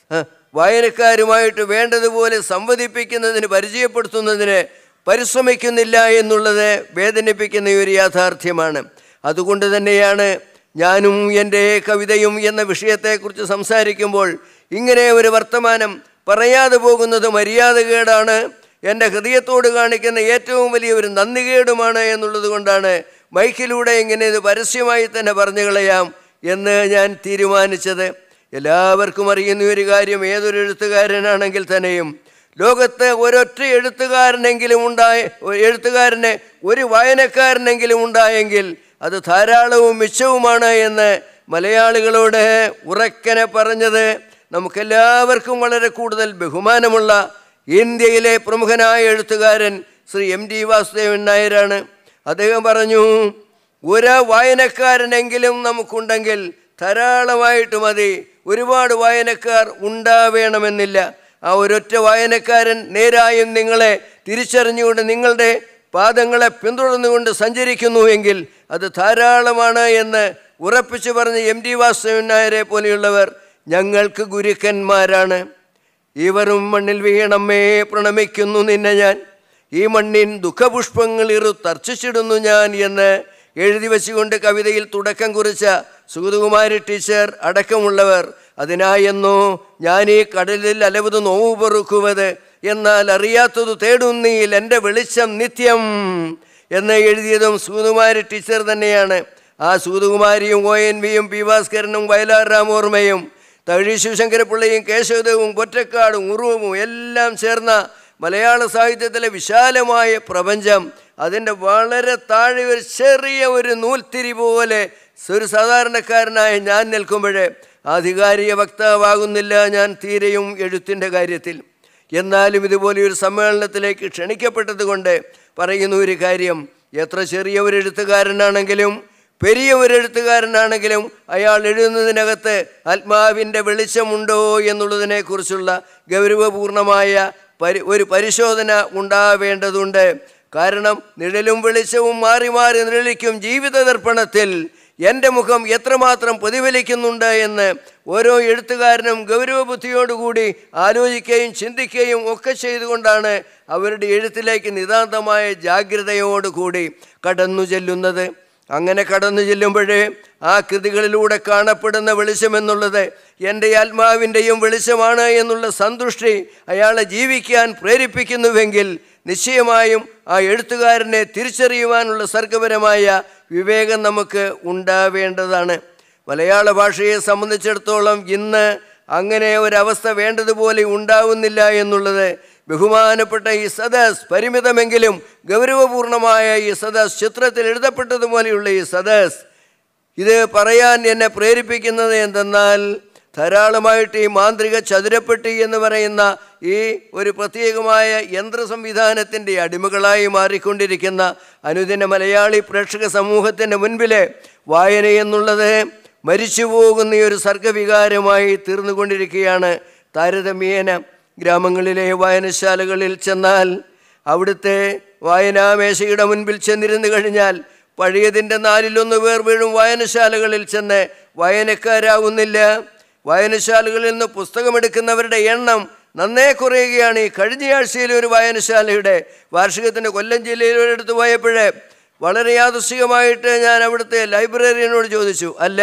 വായനക്കാരുമായിട്ട് വേണ്ടതുപോലെ സംവദിപ്പിക്കുന്നതിന്, പരിചയപ്പെടുത്തുന്നതിന് പരിശ്രമിക്കുന്നില്ല എന്നുള്ളത് വേദനിപ്പിക്കുന്ന ഒരു യാഥാർത്ഥ്യമാണ്. അതുകൊണ്ട് തന്നെയാണ് ഞാനും എൻ്റെ കവിതയും എന്ന വിഷയത്തെക്കുറിച്ച് സംസാരിക്കുമ്പോൾ ഇങ്ങനെ ഒരു വർത്തമാനം പറയാതെ പോകുന്നത് മര്യാദകേടാണ്, എൻ്റെ ഹൃദയത്തോട് കാണിക്കുന്ന ഏറ്റവും വലിയ ഒരു നന്ദികേടുമാണ് എന്നുള്ളത് കൊണ്ടാണ് മൈക്കിലൂടെ ഇങ്ങനെ ഇത് പരസ്യമായി തന്നെ പറഞ്ഞു കളയാം എന്ന് ഞാൻ തീരുമാനിച്ചത്. എല്ലാവർക്കും അറിയുന്ന ഒരു കാര്യം, ഏതൊരു എഴുത്തുകാരനാണെങ്കിൽ തന്നെയും ലോകത്ത് ഒരൊറ്റ എഴുത്തുകാരനെങ്കിലും ഉണ്ടായ എഴുത്തുകാരനെ ഒരു വായനക്കാരനെങ്കിലും ഉണ്ടായെങ്കിൽ അത് ധാരാളവും മിച്ചവുമാണ് എന്ന് മലയാളികളോട് ഉറക്കനെ പറഞ്ഞത് നമുക്കെല്ലാവർക്കും വളരെ കൂടുതൽ ബഹുമാനമുള്ള ഇന്ത്യയിലെ പ്രമുഖനായ എഴുത്തുകാരൻ ശ്രീ എം ടി വാസുദേവൻ നായരാണ്. അദ്ദേഹം പറഞ്ഞു, ഒരു വായനക്കാരനെങ്കിലും നമുക്കുണ്ടെങ്കിൽ ധാരാളമായിട്ട് മതി, ഒരുപാട് വായനക്കാർ ഉണ്ടാവേണമെന്നില്ല. ആ ഒരൊറ്റ വായനക്കാരൻ നേരായും നിങ്ങളെ തിരിച്ചറിഞ്ഞുകൊണ്ട് നിങ്ങളുടെ പാദങ്ങളെ പിന്തുടർന്നുകൊണ്ട് സഞ്ചരിക്കുന്നുവെങ്കിൽ അത് ധാരാളമാണ് എന്ന് ഉറപ്പിച്ചു പറഞ്ഞ എം ടി വാസുദേവൻ നായരെ പോലെയുള്ളവർ ഞങ്ങൾക്ക് ഗുരുക്കന്മാരാണ്. ഇവരും മണ്ണിൽ വീണമ്മേ പ്രണമിക്കുന്നു നിന്നെ ഞാൻ, ഈ മണ്ണിൻ ദുഃഖപുഷ്പങ്ങൾ ഇറുത്തർച്ചിച്ചിടുന്നു ഞാൻ എന്ന് എഴുതി വച്ചുകൊണ്ട് കവിതയിൽ തുടക്കം കുറിച്ച സുഗതകുമാരി ടീച്ചർ അടക്കമുള്ളവർ അതിനായെന്നോ ഞാൻ ഈ കടലിൽ അലവത് നോവ് പൊറുക്കുവത്, എന്നാൽ അറിയാത്തത് തേടുന്നീൽ എൻ്റെ വെളിച്ചം നിത്യം എന്ന് എഴുതിയതും സൂതുമാരി ടീച്ചർ തന്നെയാണ്. ആ സൂതുകുമാരിയും ഒ എൻ വിയും പി ഭാസ്കരനും വയലാർ രാമോർമ്മയും തകഴി ശിവശങ്കരപ്പിള്ളയും കേശവദേവും പൊറ്റക്കാടും ഉറുവും എല്ലാം ചേർന്ന മലയാള സാഹിത്യത്തിലെ വിശാലമായ പ്രപഞ്ചം, അതിൻ്റെ വളരെ താഴെ ഒരു ചെറിയ ഒരു നൂൽത്തിരി പോലെ ഒരു സാധാരണക്കാരനായ ഞാൻ നിൽക്കുമ്പോഴേ ആധികാരിക വക്താവാകുന്നില്ല ഞാൻ തീരെയും എഴുത്തിൻ്റെ കാര്യത്തിൽ. എന്നാലും ഇതുപോലെ ഒരു സമ്മേളനത്തിലേക്ക് ക്ഷണിക്കപ്പെട്ടത് കൊണ്ട് പറയുന്ന ഒരു കാര്യം, എത്ര ചെറിയ ഒരു എഴുത്തുകാരനാണെങ്കിലും പെരിയ ഒരു എഴുത്തുകാരനാണെങ്കിലും അയാൾ എഴുതുന്നതിനകത്ത് ആത്മാവിൻ്റെ വെളിച്ചമുണ്ടോ എന്നുള്ളതിനെക്കുറിച്ചുള്ള ഗൗരവപൂർണമായ പരി ഒരു പരിശോധന ഉണ്ടാവേണ്ടതുണ്ട്. കാരണം നിഴലും വെളിച്ചവും മാറി മാറി നിഴലിക്കും ജീവിത ദർപ്പണത്തിൽ എൻ്റെ മുഖം എത്രമാത്രം പ്രതിഫലിക്കുന്നുണ്ട് എന്ന് ഓരോ എഴുത്തുകാരനും ഗൗരവബുദ്ധിയോടുകൂടി ആലോചിക്കുകയും ചിന്തിക്കുകയും ഒക്കെ ചെയ്തുകൊണ്ടാണ് അവരുടെ എഴുത്തിലേക്ക് നിതാന്തമായ ജാഗ്രതയോടുകൂടി കടന്നു ചെല്ലുന്നത്. അങ്ങനെ കടന്നു ചെല്ലുമ്പോഴേ ആ കൃതികളിലൂടെ കാണപ്പെടുന്ന വെളിച്ചമെന്നുള്ളത് എൻ്റെ ആത്മാവിൻ്റെയും വെളിച്ചമാണ് എന്നുള്ള സന്തുഷ്ടി അയാളെ ജീവിക്കാൻ പ്രേരിപ്പിക്കുന്നുവെങ്കിൽ നിശ്ചയമായും ആ എഴുത്തുകാരനെ തിരിച്ചറിയുവാനുള്ള സർഗപരമായ വിവേകം നമുക്ക് ഉണ്ടാവേണ്ടതാണ്. മലയാള ഭാഷയെ സംബന്ധിച്ചിടത്തോളം ഇന്ന് അങ്ങനെ ഒരവസ്ഥ വേണ്ടതുപോലെ ഉണ്ടാവുന്നില്ല എന്നുള്ളത് ബഹുമാനപ്പെട്ട ഈ സദസ്, പരിമിതമെങ്കിലും ഗൗരവപൂർണമായ ഈ സദസ്, ചിത്രത്തിൽ എഴുതപ്പെട്ടതുപോലെയുള്ള ഈ സദസ്, ഇത് പറയാൻ എന്നെ പ്രേരിപ്പിക്കുന്നത് എന്തെന്നാൽ ധാരാളമായിട്ട് ഈ മാന്ത്രിക ചതുരപ്പെട്ടി എന്ന് പറയുന്ന ഈ ഒരു പ്രത്യേകമായ യന്ത്ര സംവിധാനത്തിൻ്റെ അടിമകളായി മാറിക്കൊണ്ടിരിക്കുന്ന അനുദിന മലയാളി പ്രേക്ഷക സമൂഹത്തിൻ്റെ മുൻപിൽ വായന എന്നുള്ളത് മരിച്ചു പോകുന്ന ഒരു സർഗവികാരമായി തീർന്നുകൊണ്ടിരിക്കുകയാണ്. താരതമ്യേന ഗ്രാമങ്ങളിലെ വായനശാലകളിൽ ചെന്നാൽ അവിടുത്തെ വായനാമേശയുടെ മുൻപിൽ ചെന്നിരുന്നു കഴിഞ്ഞാൽ പഴയതിൻ്റെ നാലിലൊന്ന് പേർ വീഴും വായനശാലകളിൽ ചെന്ന് വായനക്കാരാകുന്നില്ല. വായനശാലകളിൽ നിന്ന് പുസ്തകമെടുക്കുന്നവരുടെ എണ്ണം നന്നേ കുറയുകയാണ്. ഈ കഴിഞ്ഞയാഴ്ചയിലെ ഒരു വായനശാലയുടെ വാർഷികത്തിൻ്റെ കൊല്ലം ജില്ലയിലൊരിടത്ത് പോയപ്പോഴേ വളരെ യാദൃശ്ചികമായിട്ട് ഞാൻ അവിടുത്തെ ലൈബ്രറിയനോട് ചോദിച്ചു, അല്ല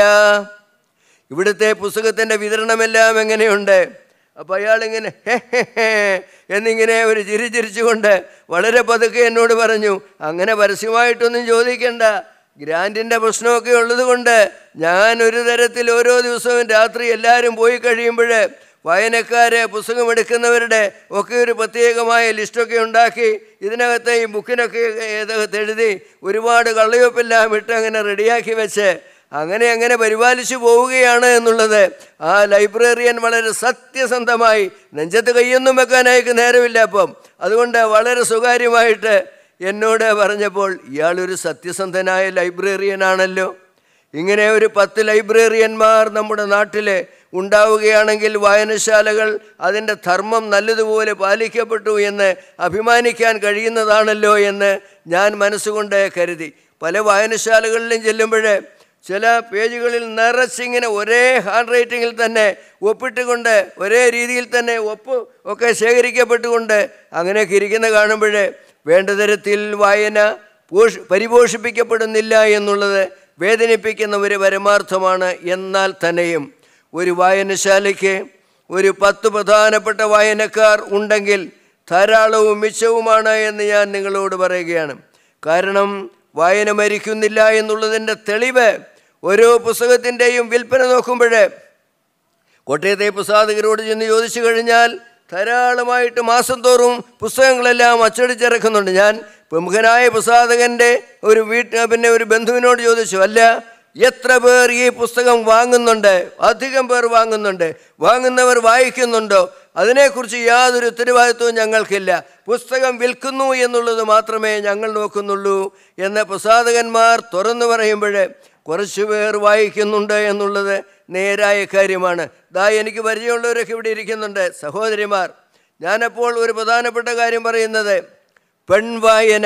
ഇവിടുത്തെ പുസ്തകത്തിൻ്റെ വിതരണമെല്ലാം എങ്ങനെയുണ്ട്? അപ്പോൾ അയാളിങ്ങനെ ഹെ ഹെ ഹേ എന്നിങ്ങനെ ഒരു ചിരി ചിരിച്ചുകൊണ്ട് വളരെ പതുക്കെ എന്നോട് പറഞ്ഞു, അങ്ങനെ പരസ്യമായിട്ടൊന്നും ചോദിക്കണ്ട, ഗ്രാൻറ്റിൻ്റെ പ്രശ്നമൊക്കെ ഉള്ളത് കൊണ്ട് ഞാൻ ഒരു തരത്തിൽ ഓരോ ദിവസവും രാത്രി എല്ലാവരും പോയി കഴിയുമ്പോൾ വായനക്കാരെ പുസ്തകം എടുക്കുന്നവരുടെ ഒക്കെ ഒരു പ്രത്യേകമായ ലിസ്റ്റൊക്കെ ഉണ്ടാക്കി ഇതിനകത്ത് ഈ ബുക്കിനൊക്കെ ഏതകത്ത് എഴുതി ഒരുപാട് കള്ളയൊപ്പെല്ലാം ഇട്ട് അങ്ങനെ റെഡിയാക്കി വെച്ച് അങ്ങനെ അങ്ങനെ പരിപാലിച്ചു പോവുകയാണ് എന്നുള്ളത് ആ ലൈബ്രറിയൻ വളരെ സത്യസന്ധമായി, നെഞ്ചത്ത് കൈയൊന്നും വെക്കാനായിട്ട് നേരമില്ല അപ്പം, അതുകൊണ്ട് വളരെ സ്വകാര്യമായിട്ട് എന്നോട് പറഞ്ഞപ്പോൾ ഇയാളൊരു സത്യസന്ധനായ ലൈബ്രറിയനാണല്ലോ. ഇങ്ങനെ ഒരു പത്ത് ലൈബ്രറിയന്മാർ നമ്മുടെ നാട്ടിൽ ഉണ്ടാവുകയാണെങ്കിൽ വായനശാലകൾ അതിൻ്റെ ധർമ്മം നല്ലതുപോലെ പാലിക്കപ്പെട്ടു എന്ന് അഭിമാനിക്കാൻ കഴിയുന്നതാണല്ലോ എന്ന് ഞാൻ മനസ്സുകൊണ്ട് കരുതി. പല വായനശാലകളിലും ചെല്ലുമ്പോൾ ചില പേജുകളിൽ നിറച്ചിങ്ങനെ ഒരേ ഹാൻഡ് റൈറ്റിങ്ങിൽ തന്നെ ഒപ്പിട്ടുകൊണ്ട് ഒരേ രീതിയിൽ തന്നെ ഒപ്പ് ഒക്കെ ശേഖരിക്കപ്പെട്ടുകൊണ്ട് അങ്ങനെയൊക്കെ ഇരിക്കുന്ന കാണുമ്പോൾ വേണ്ട തരത്തിൽ വായന പോഷ് പരിപോഷിപ്പിക്കപ്പെടുന്നില്ല എന്നുള്ളത് വേദനിപ്പിക്കുന്ന ഒരു പരമാർത്ഥമാണ്. എന്നാൽ തന്നെയും ഒരു വായനശാലയ്ക്ക് ഒരു പത്ത് പ്രധാനപ്പെട്ട വായനക്കാർ ഉണ്ടെങ്കിൽ ധാരാളവും മിച്ചവുമാണ് എന്ന് ഞാൻ നിങ്ങളോട് പറയുകയാണ്. കാരണം വായന മരിക്കുന്നില്ല എന്നുള്ളതിൻ്റെ തെളിവ് ഓരോ പുസ്തകത്തിൻ്റെയും വിൽപ്പന നോക്കുമ്പോൾ കോട്ടയത്തെ പ്രസാധകരോട് ചെന്ന് ചോദിച്ചു കഴിഞ്ഞാൽ ധാരാളമായിട്ട് മാസം തോറും പുസ്തകങ്ങളെല്ലാം അച്ചടിച്ചിറക്കുന്നുണ്ട്. ഞാൻ പ്രമുഖനായ പ്രസാധകൻ്റെ ഒരു വീട്ട് പിന്നെ ഒരു ബന്ധുവിനോട് ചോദിച്ചു, അല്ല എത്ര പേർ ഈ പുസ്തകം വാങ്ങുന്നുണ്ട്? അധികം പേർ വാങ്ങുന്നുണ്ട്. വാങ്ങുന്നവർ വായിക്കുന്നുണ്ടോ? അതിനെക്കുറിച്ച് യാതൊരു ഉത്തരവാദിത്വവും ഞങ്ങൾക്കില്ല. പുസ്തകം വിൽക്കുന്നു എന്നുള്ളത് മാത്രമേ ഞങ്ങൾ നോക്കുന്നുള്ളൂ എന്ന് പ്രസാധകന്മാർ തുറന്നു പറയുമ്പോൾ കുറച്ചു പേർ വായിക്കുന്നുണ്ട് എന്നുള്ളത് നേരായ കാര്യമാണ്. ദാ എനിക്ക് പരിചയമുള്ളവരൊക്കെ ഇവിടെ ഇരിക്കുന്നുണ്ട്, സഹോദരിമാർ. ഞാനപ്പോൾ ഒരു പ്രധാനപ്പെട്ട കാര്യം പറയുന്നത് പെൺവായന.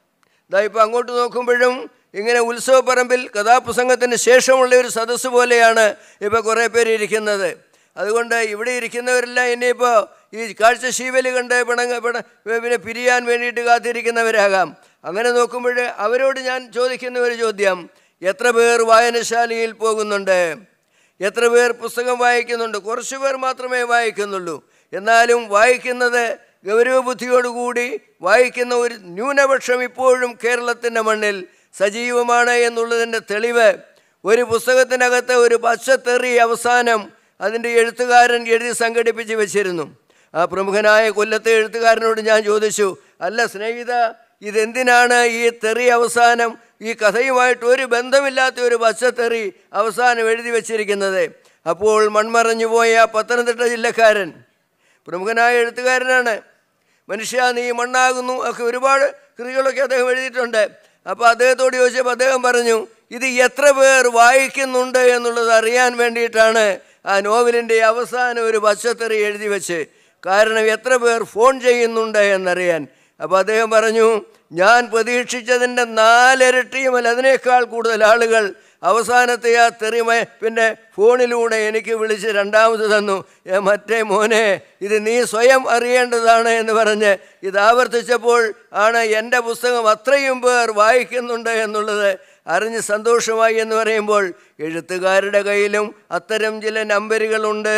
ദാ ഇപ്പം അങ്ങോട്ട് നോക്കുമ്പോഴും ഇങ്ങനെ ഉത്സവപ്പറമ്പിൽ കഥാപ്രസംഗത്തിന് ശേഷമുള്ള ഒരു സദസ്സ് പോലെയാണ് ഇപ്പോൾ കുറേ പേര് ഇരിക്കുന്നത്. അതുകൊണ്ട് ഇവിടെ ഇരിക്കുന്നവരെല്ലാം ഇനിയിപ്പോൾ ഈ കാഴ്ചശീവല് കണ്ട് പിണങ്ങ പിണ പിന്നെ പിരിയാൻ വേണ്ടിയിട്ട് കാത്തിരിക്കുന്നവരാകാം. അങ്ങനെ നോക്കുമ്പോൾ അവരോട് ഞാൻ ചോദിക്കുന്ന ഒരു ചോദ്യം, എത്ര പേർ വായനശാലയിൽ പോകുന്നുണ്ട്? എത്ര പേർ പുസ്തകം വായിക്കുന്നുണ്ട്? കുറച്ച് പേർ മാത്രമേ വായിക്കുന്നുള്ളൂ. എന്നാലും വായിക്കുന്നത് ഗൗരവബുദ്ധിയോടുകൂടി വായിക്കുന്ന ഒരു ന്യൂനപക്ഷം ഇപ്പോഴും കേരളത്തിൻ്റെ മണ്ണിൽ സജീവമാണ് എന്നുള്ളതിൻ്റെ തെളിവ് ഒരു പുസ്തകത്തിനകത്ത് ഒരു പച്ചത്തെറി അവസാനം അതിൻ്റെ എഴുത്തുകാരൻ എഴുതി സംഘടിപ്പിച്ച് വെച്ചിരുന്നു. ആ പ്രമുഖനായ കൊല്ലത്തെ എഴുത്തുകാരനോട് ഞാൻ ചോദിച്ചു, അല്ല സ്നേഹിത, ഇതെന്തിനാണ് ഈ തെറി അവസാനം ഈ കഥയുമായിട്ട് ഒരു ബന്ധമില്ലാത്ത ഒരു പച്ചത്തെറി അവസാനം എഴുതി വച്ചിരിക്കുന്നത്? അപ്പോൾ മൺമറഞ്ഞു പോയ പത്തനംതിട്ട ജില്ലക്കാരൻ പ്രമുഖനായ എഴുത്തുകാരനാണ്. മനുഷ്യ നീ മണ്ണാകുന്നു ഒക്കെ ഒരുപാട് കൃതികളൊക്കെ അദ്ദേഹം എഴുതിയിട്ടുണ്ട്. അപ്പോൾ അദ്ദേഹത്തോട് ചോദിച്ചപ്പോൾ അദ്ദേഹം പറഞ്ഞു, ഇത് എത്ര പേർ വായിക്കുന്നുണ്ട് എന്നുള്ളത് അറിയാൻ വേണ്ടിയിട്ടാണ് ആ നോവലിൻ്റെ അവസാനം ഒരു പച്ചത്തെറി എഴുതി വെച്ച്. കാരണം എത്ര പേർ ഫോൺ ചെയ്യുന്നുണ്ട് എന്നറിയാൻ. അപ്പോൾ അദ്ദേഹം പറഞ്ഞു, ഞാൻ പ്രതീക്ഷിച്ചതിൻ്റെ നാലിരട്ടിയുമല്ല അതിനേക്കാൾ കൂടുതൽ ആളുകൾ അവസാനത്തെ ആ തെറിമ പിന്നെ ഫോണിലൂടെ എനിക്ക് വിളിച്ച് രണ്ടാമത് തന്നു. മറ്റേ മോനെ, ഇത് നീ സ്വയം അറിയേണ്ടതാണ് എന്ന് പറഞ്ഞ് ഇത് ആവർത്തിച്ചപ്പോൾ ആണ് എൻ്റെ പുസ്തകം അത്രയും പേർ വായിക്കുന്നുണ്ട് എന്നുള്ളത് അറിഞ്ഞ് സന്തോഷമായി എന്ന് പറയുമ്പോൾ എഴുത്തുകാരുടെ കയ്യിലും അത്തരം ചില നമ്പറുകളുണ്ട്.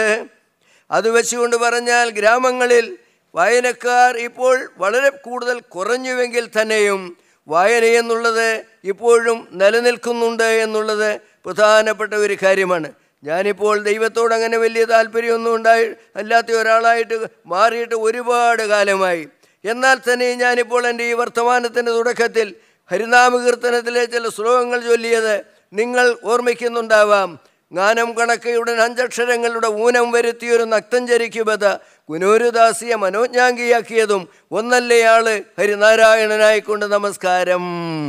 അത് വെച്ചുകൊണ്ട് പറഞ്ഞാൽ ഗ്രാമങ്ങളിൽ വായനക്കാർ ഇപ്പോൾ വളരെ കൂടുതൽ കുറഞ്ഞുവെങ്കിൽ തന്നെയും വായനയെന്നുള്ളത് ഇപ്പോഴും നിലനിൽക്കുന്നുണ്ട് എന്നുള്ളത് പ്രധാനപ്പെട്ട ഒരു കാര്യമാണ്. ഞാനിപ്പോൾ ദൈവത്തോട് അങ്ങനെ വലിയ താല്പര്യമൊന്നും ഉണ്ടായി അല്ലാത്ത ഒരാളായിട്ട് മാറിയിട്ട് ഒരുപാട് കാലമായി. എന്നാൽ തന്നെ ഞാനിപ്പോൾ എൻ്റെ ഈ വർത്തമാനത്തിൻ്റെ തുടക്കത്തിൽ ഹരിനാമകീർത്തനത്തിലെ ചില ശ്ലോകങ്ങൾ ചൊല്ലിയത് നിങ്ങൾ ഓർമ്മിക്കുന്നുണ്ടാവാം. ഗാനം കണക്കയുടെ അഞ്ചക്ഷരങ്ങളുടെ ഊനം വരുത്തിയൊരു നക്തഞ്ചരിക്കുബത കുനൂരുദാസിയെ മനോജ്ഞാംഗിയാക്കിയതും ഒന്നല്ലയാള് ഹരിനാരായണനായിക്കൊണ്ട് നമസ്കാരം.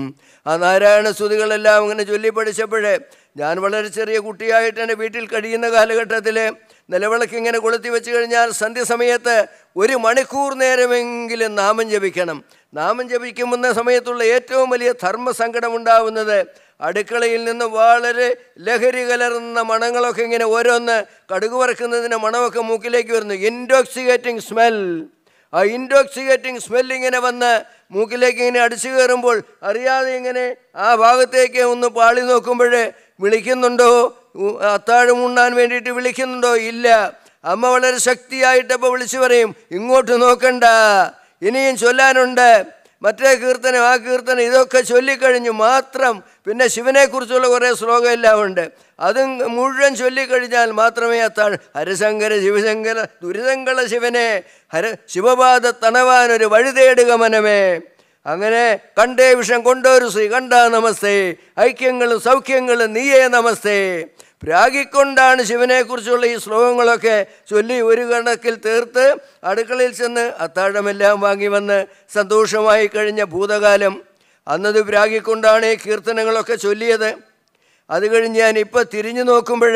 ആ നാരായണ സ്തുതികളെല്ലാം അങ്ങനെ ചൊല്ലി പഠിച്ചപ്പോഴേ ഞാൻ വളരെ ചെറിയ കുട്ടിയായിട്ട് എൻ്റെ വീട്ടിൽ കഴിയുന്ന കാലഘട്ടത്തിൽ നിലവിളക്ക് ഇങ്ങനെ കൊളുത്തി വെച്ച് കഴിഞ്ഞാൽ സന്ധ്യസമയത്ത് ഒരു മണിക്കൂർ നേരമെങ്കിലും നാമം ജപിക്കണം. നാമം ജപിക്കുന്ന സമയത്തുള്ള ഏറ്റവും വലിയ ധർമ്മസങ്കടമുണ്ടാവുന്നത് അടുക്കളയിൽ നിന്ന് വളരെ ലഹരി കലർന്ന മണങ്ങളൊക്കെ ഇങ്ങനെ ഓരോന്ന് കടുക് വറക്കുന്നതിൻ്റെ മണമൊക്കെ മൂക്കിലേക്ക് വരുന്നു. Intoxicating smell. ആ ഇൻടോക്സിക്കേറ്റിംഗ് സ്മെല്ലിങ്ങനെ വന്ന് മൂക്കിലേക്ക് ഇങ്ങനെ അടിച്ചു കയറുമ്പോൾ അറിയാതെ ഇങ്ങനെ ആ ഭാഗത്തേക്ക് ഒന്ന് പാളി നോക്കുമ്പോഴേ വിളിക്കുന്നുണ്ടോ, അത്താഴം ഉണ്ണാൻ വേണ്ടിയിട്ട് വിളിക്കുന്നുണ്ടോ? ഇല്ല. അമ്മ വളരെ ശക്തിയായിട്ടപ്പോൾ വിളിച്ചു പറയും, ഇങ്ങോട്ട് നോക്കണ്ട, ഇനിയും ചൊല്ലാനുണ്ട്, മറ്റേ കീർത്തനം ആ കീർത്തനം ഇതൊക്കെ ചൊല്ലിക്കഴിഞ്ഞു മാത്രം പിന്നെ ശിവനെക്കുറിച്ചുള്ള കുറേ ശ്ലോകം എല്ലാം ഉണ്ട്. അതും മുഴുവൻ ചൊല്ലിക്കഴിഞ്ഞാൽ മാത്രമേ അത്താഴ് ഹരശങ്കര ശിവശങ്കര ദുരിതങ്കള ശിവനെ ഹര ശിവപാദ തണവാനൊരു വഴി തേടുക മനമേ. അങ്ങനെ കണ്ടേ വിഷം കൊണ്ടൊരു ശ്രീ കണ്ട നമസ്തേ, ഐക്യങ്ങളും സൗഖ്യങ്ങളും നീയേ നമസ്തേ. പ്രാഗിക്കൊണ്ടാണ് ശിവനെക്കുറിച്ചുള്ള ഈ ശ്ലോകങ്ങളൊക്കെ ചൊല്ലി ഒരു കണക്കിൽ തീർത്ത് അടുക്കളയിൽ ചെന്ന് അത്താഴമെല്ലാം വാങ്ങി വന്ന് സന്തോഷമായി കഴിഞ്ഞ ഭൂതകാലം. അന്നത് പ്രാഗിക്കൊണ്ടാണ് ഈ കീർത്തനങ്ങളൊക്കെ ചൊല്ലിയത്. അത് കഴിഞ്ഞ് ഞാൻ ഇപ്പം തിരിഞ്ഞു നോക്കുമ്പോൾ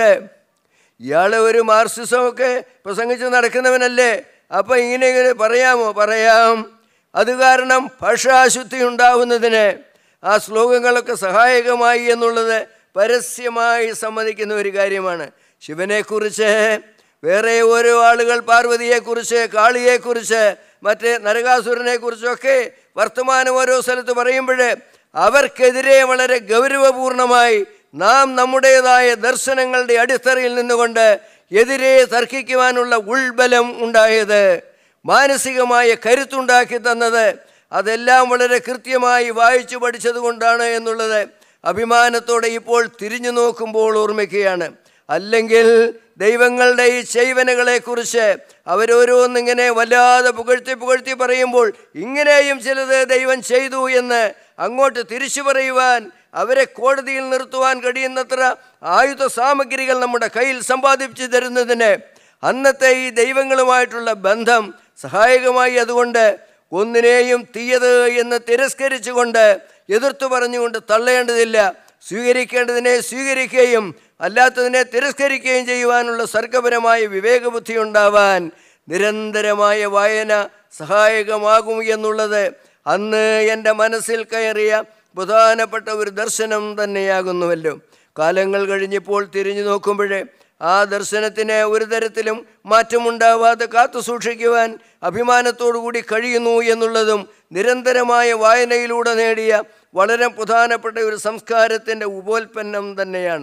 ഇയാൾ ഒരു മാർക്സിസമൊക്കെ പ്രസംഗിച്ച് നടക്കുന്നവനല്ലേ, അപ്പം ഇങ്ങനെ ഇങ്ങനെ പറയാമോ? പറയാം. അത് കാരണം ഭാഷാശുദ്ധി ഉണ്ടാവുന്നതിന് ആ ശ്ലോകങ്ങളൊക്കെ സഹായകമായി എന്നുള്ളത് പരസ്യമായി സമ്മതിക്കുന്ന ഒരു കാര്യമാണ്. ശിവനെക്കുറിച്ച് വേറെ ഓരോ ആളുകൾ പാർവതിയെക്കുറിച്ച്, കാളിയെക്കുറിച്ച്, മറ്റേ നരകാസുരനെക്കുറിച്ചൊക്കെ വർത്തമാനം ഓരോ സ്ഥലത്ത് പറയുമ്പോൾ അവർക്കെതിരെ വളരെ ഗൗരവപൂർണമായി നാം നമ്മുടേതായ ദർശനങ്ങളുടെ അടിത്തറയിൽ നിന്നുകൊണ്ട് എതിരെ തർക്കിക്കുവാനുള്ള ഉൾബലം ഉണ്ടായത്, മാനസികമായ കരുത്തുണ്ടാക്കി തന്നത് അതെല്ലാം വളരെ കൃത്യമായി വായിച്ചു പഠിച്ചത് കൊണ്ടാണ് എന്നുള്ളത് അഭിമാനത്തോടെ ഇപ്പോൾ തിരിഞ്ഞു നോക്കുമ്പോൾ ഓർമ്മിക്കുകയാണ്. അല്ലെങ്കിൽ ദൈവങ്ങളുടെ ഈ ചെയ്വനകളെക്കുറിച്ച് അവരോരോന്നിങ്ങനെ വല്ലാതെ പുകഴ്ത്തി പുകഴ്ത്തി പറയുമ്പോൾ ഇങ്ങനെയും ചിലത് ദൈവം ചെയ്തു എന്ന് അങ്ങോട്ട് തിരിച്ചു പറയുവാൻ, അവരെ കോടതിയിൽ നിർത്തുവാൻ കഴിയുന്നത്ര ആയുധ സാമഗ്രികൾ നമ്മുടെ കയ്യിൽ സമ്പാദിച്ചു തരുന്നതിന് അന്നത്തെ ഈ ദൈവങ്ങളുമായിട്ടുള്ള ബന്ധം സഹായകമായി. അതുകൊണ്ട് ഒന്നിനെയും തീയത് എന്ന് തിരസ്കരിച്ചുകൊണ്ട് എതിർത്തു പറഞ്ഞുകൊണ്ട് തള്ളേണ്ടതില്ല. സ്വീകരിക്കേണ്ടതിനെ സ്വീകരിക്കുകയും അല്ലാത്തതിനെ തിരസ്കരിക്കുകയും ചെയ്യുവാനുള്ള സർഗപരമായ വിവേകബുദ്ധി ഉണ്ടാവാൻ നിരന്തരമായ വായന സഹായകമാകും എന്നുള്ളത് അന്ന് എൻ്റെ മനസ്സിൽ കയറിയ പ്രധാനപ്പെട്ട ഒരു ദർശനം തന്നെയാകുന്നുവല്ലോ. കാലങ്ങൾ കഴിഞ്ഞപ്പോൾ തിരിഞ്ഞു നോക്കുമ്പോഴേ ആ ദർശനത്തിന് ഒരു തരത്തിലും മാറ്റമുണ്ടാവാതെ കാത്തു സൂക്ഷിക്കുവാൻ അഭിമാനത്തോടുകൂടി കഴിയുന്നു എന്നുള്ളതും നിരന്തരമായ വായനയിലൂടെ നേടിയ വളരെ പ്രധാനപ്പെട്ട ഒരു സംസ്കാരത്തിൻ്റെ ഉപോൽപ്പന്നം തന്നെയാണ്.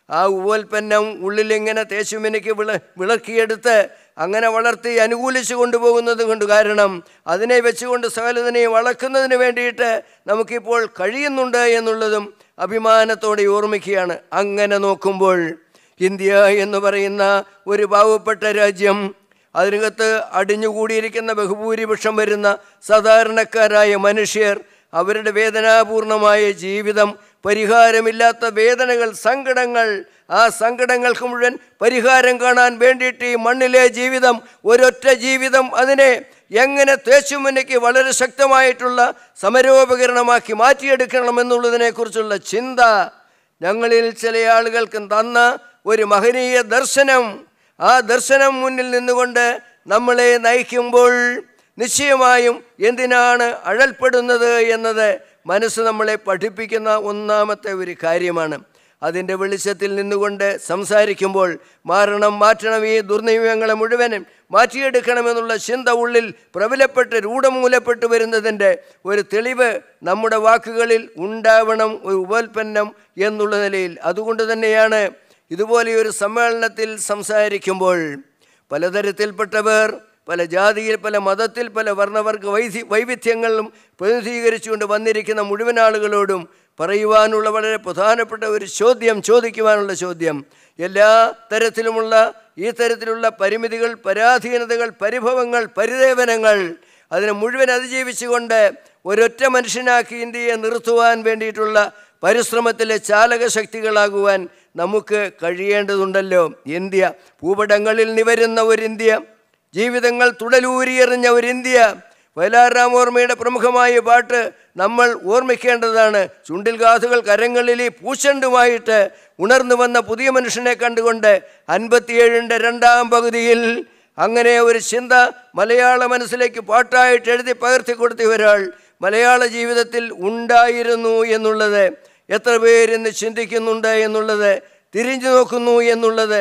ആ ഉപോൽപ്പന്നം ഉള്ളിലിങ്ങനെ തേച്ചുമിനയ്ക്ക് വിള വിളക്കിയെടുത്ത് അങ്ങനെ വളർത്തി അനുകൂലിച്ച് കൊണ്ടുപോകുന്നത് കൊണ്ട് കാരണം അതിനെ വെച്ചുകൊണ്ട് സകലതിനെയും വളക്കുന്നതിന് വേണ്ടിയിട്ട് നമുക്കിപ്പോൾ കഴിയുന്നുണ്ട് എന്നുള്ളതും അഭിമാനത്തോടെ ഓർമ്മിക്കുകയാണ്. അങ്ങനെ നോക്കുമ്പോൾ ഇന്ത്യ എന്ന് പറയുന്ന ഒരു പാവപ്പെട്ട രാജ്യം, അതിനകത്ത് അടിഞ്ഞുകൂടിയിരിക്കുന്ന ബഹുഭൂരിപക്ഷം വരുന്ന സാധാരണക്കാരായ മനുഷ്യർ, അവരുടെ വേദനാപൂർണമായ ജീവിതം, പരിഹാരമില്ലാത്ത വേദനകൾ, സങ്കടങ്ങൾ, ആ സങ്കടങ്ങൾക്ക് മുഴുവൻ പരിഹാരം കാണാൻ വേണ്ടിയിട്ട് ഈ മണ്ണിലെ ജീവിതം, ഒരൊറ്റ ജീവിതം, അതിനെ എങ്ങനെ തേച്ചുമുന്നയ്ക്ക് വളരെ ശക്തമായിട്ടുള്ള സമരോപകരണമാക്കി മാറ്റിയെടുക്കണമെന്നുള്ളതിനെക്കുറിച്ചുള്ള ചിന്ത ഞങ്ങളിൽ ചില ആളുകൾക്ക് തന്ന ഒരു മഹനീയ ദർശനം. ആ ദർശനം മുന്നിൽ നിന്നുകൊണ്ട് നമ്മളെ നയിക്കുമ്പോൾ നിശ്ചയമായും എന്തിനാണ് അഴൽപ്പെടുന്നത് എന്നത് മനസ്സ് നമ്മളെ പഠിപ്പിക്കുന്ന ഒന്നാമത്തെ ഒരു കാര്യമാണ്. അതിൻ്റെ വെളിച്ചത്തിൽ നിന്നുകൊണ്ട് സംസാരിക്കുമ്പോൾ മാറണം, മാറ്റണം, ഈ ദുർനിയമങ്ങളെ മുഴുവനും മാറ്റിയെടുക്കണമെന്നുള്ള ചിന്ത ഉള്ളിൽ പ്രബലപ്പെട്ട് രൂഢമൂലപ്പെട്ട് വരുന്നതിൻ്റെ ഒരു തെളിവ് നമ്മുടെ വാക്കുകളിൽ ഉണ്ടാവണം, ഒരു ഉപോൽപ്പന്നം എന്നുള്ള നിലയിൽ. അതുകൊണ്ട് തന്നെയാണ് ഇതുപോലെയൊരു സമ്മേളനത്തിൽ സംസാരിക്കുമ്പോൾ പലതരത്തിൽപ്പെട്ടവർ, പല ജാതിയിൽ, പല മതത്തിൽ, പല വർണ്ണവർഗ വൈധി വൈവിധ്യങ്ങളും പ്രതിനിധീകരിച്ചുകൊണ്ട് വന്നിരിക്കുന്ന മുഴുവൻ ആളുകളോടും പറയുവാനുള്ള വളരെ പ്രധാനപ്പെട്ട ഒരു ചോദ്യം, ചോദിക്കുവാനുള്ള ചോദ്യം, എല്ലാ തരത്തിലുമുള്ള ഈ തരത്തിലുള്ള പരിമിതികൾ, പരാധീനതകൾ, പരിഭവങ്ങൾ, പരിദേവനങ്ങൾ, അതിനെ മുഴുവൻ അതിജീവിച്ചുകൊണ്ട് ഒരൊറ്റ മനുഷ്യനാക്കി ഇന്ത്യയെ നിർത്തുവാൻ വേണ്ടിയിട്ടുള്ള പരിശ്രമത്തിലെ ചാലകശക്തികളാകുവാൻ നമുക്ക് കഴിയേണ്ടതുണ്ടല്ലോ. ഇന്ത്യ ഭൂപടങ്ങളിൽ നിവരുന്ന ഒരു ഇന്ത്യ, ജീവിതങ്ങൾ തുടലൂരിയെറിഞ്ഞ ഒരു ഇന്ത്യ. വയലാർ രാമവർമ്മയുടെ പ്രമുഖമായ പാട്ട് നമ്മൾ ഓർമ്മിക്കേണ്ടതാണ്. ചുണ്ടിൽ ഗാഥകൾ കരങ്ങളിൽ പൂച്ചണ്ടുമായിട്ട് ഉണർന്നു വന്ന പുതിയ മനുഷ്യനെ കണ്ടുകൊണ്ട് അൻപത്തിയേഴിൻ്റെ രണ്ടാം പകുതിയിൽ അങ്ങനെ ഒരു ചിന്ത മലയാള മനസ്സിലേക്ക് പാട്ടായിട്ട് എഴുതി പകർത്തി കൊടുത്ത ഒരാൾ മലയാള ജീവിതത്തിൽ ഉണ്ടായിരുന്നു എന്നുള്ളത് എത്ര പേരിന്ന് ചിന്തിക്കുന്നുണ്ട് എന്നുള്ളത്, തിരിഞ്ഞു നോക്കുന്നു എന്നുള്ളത്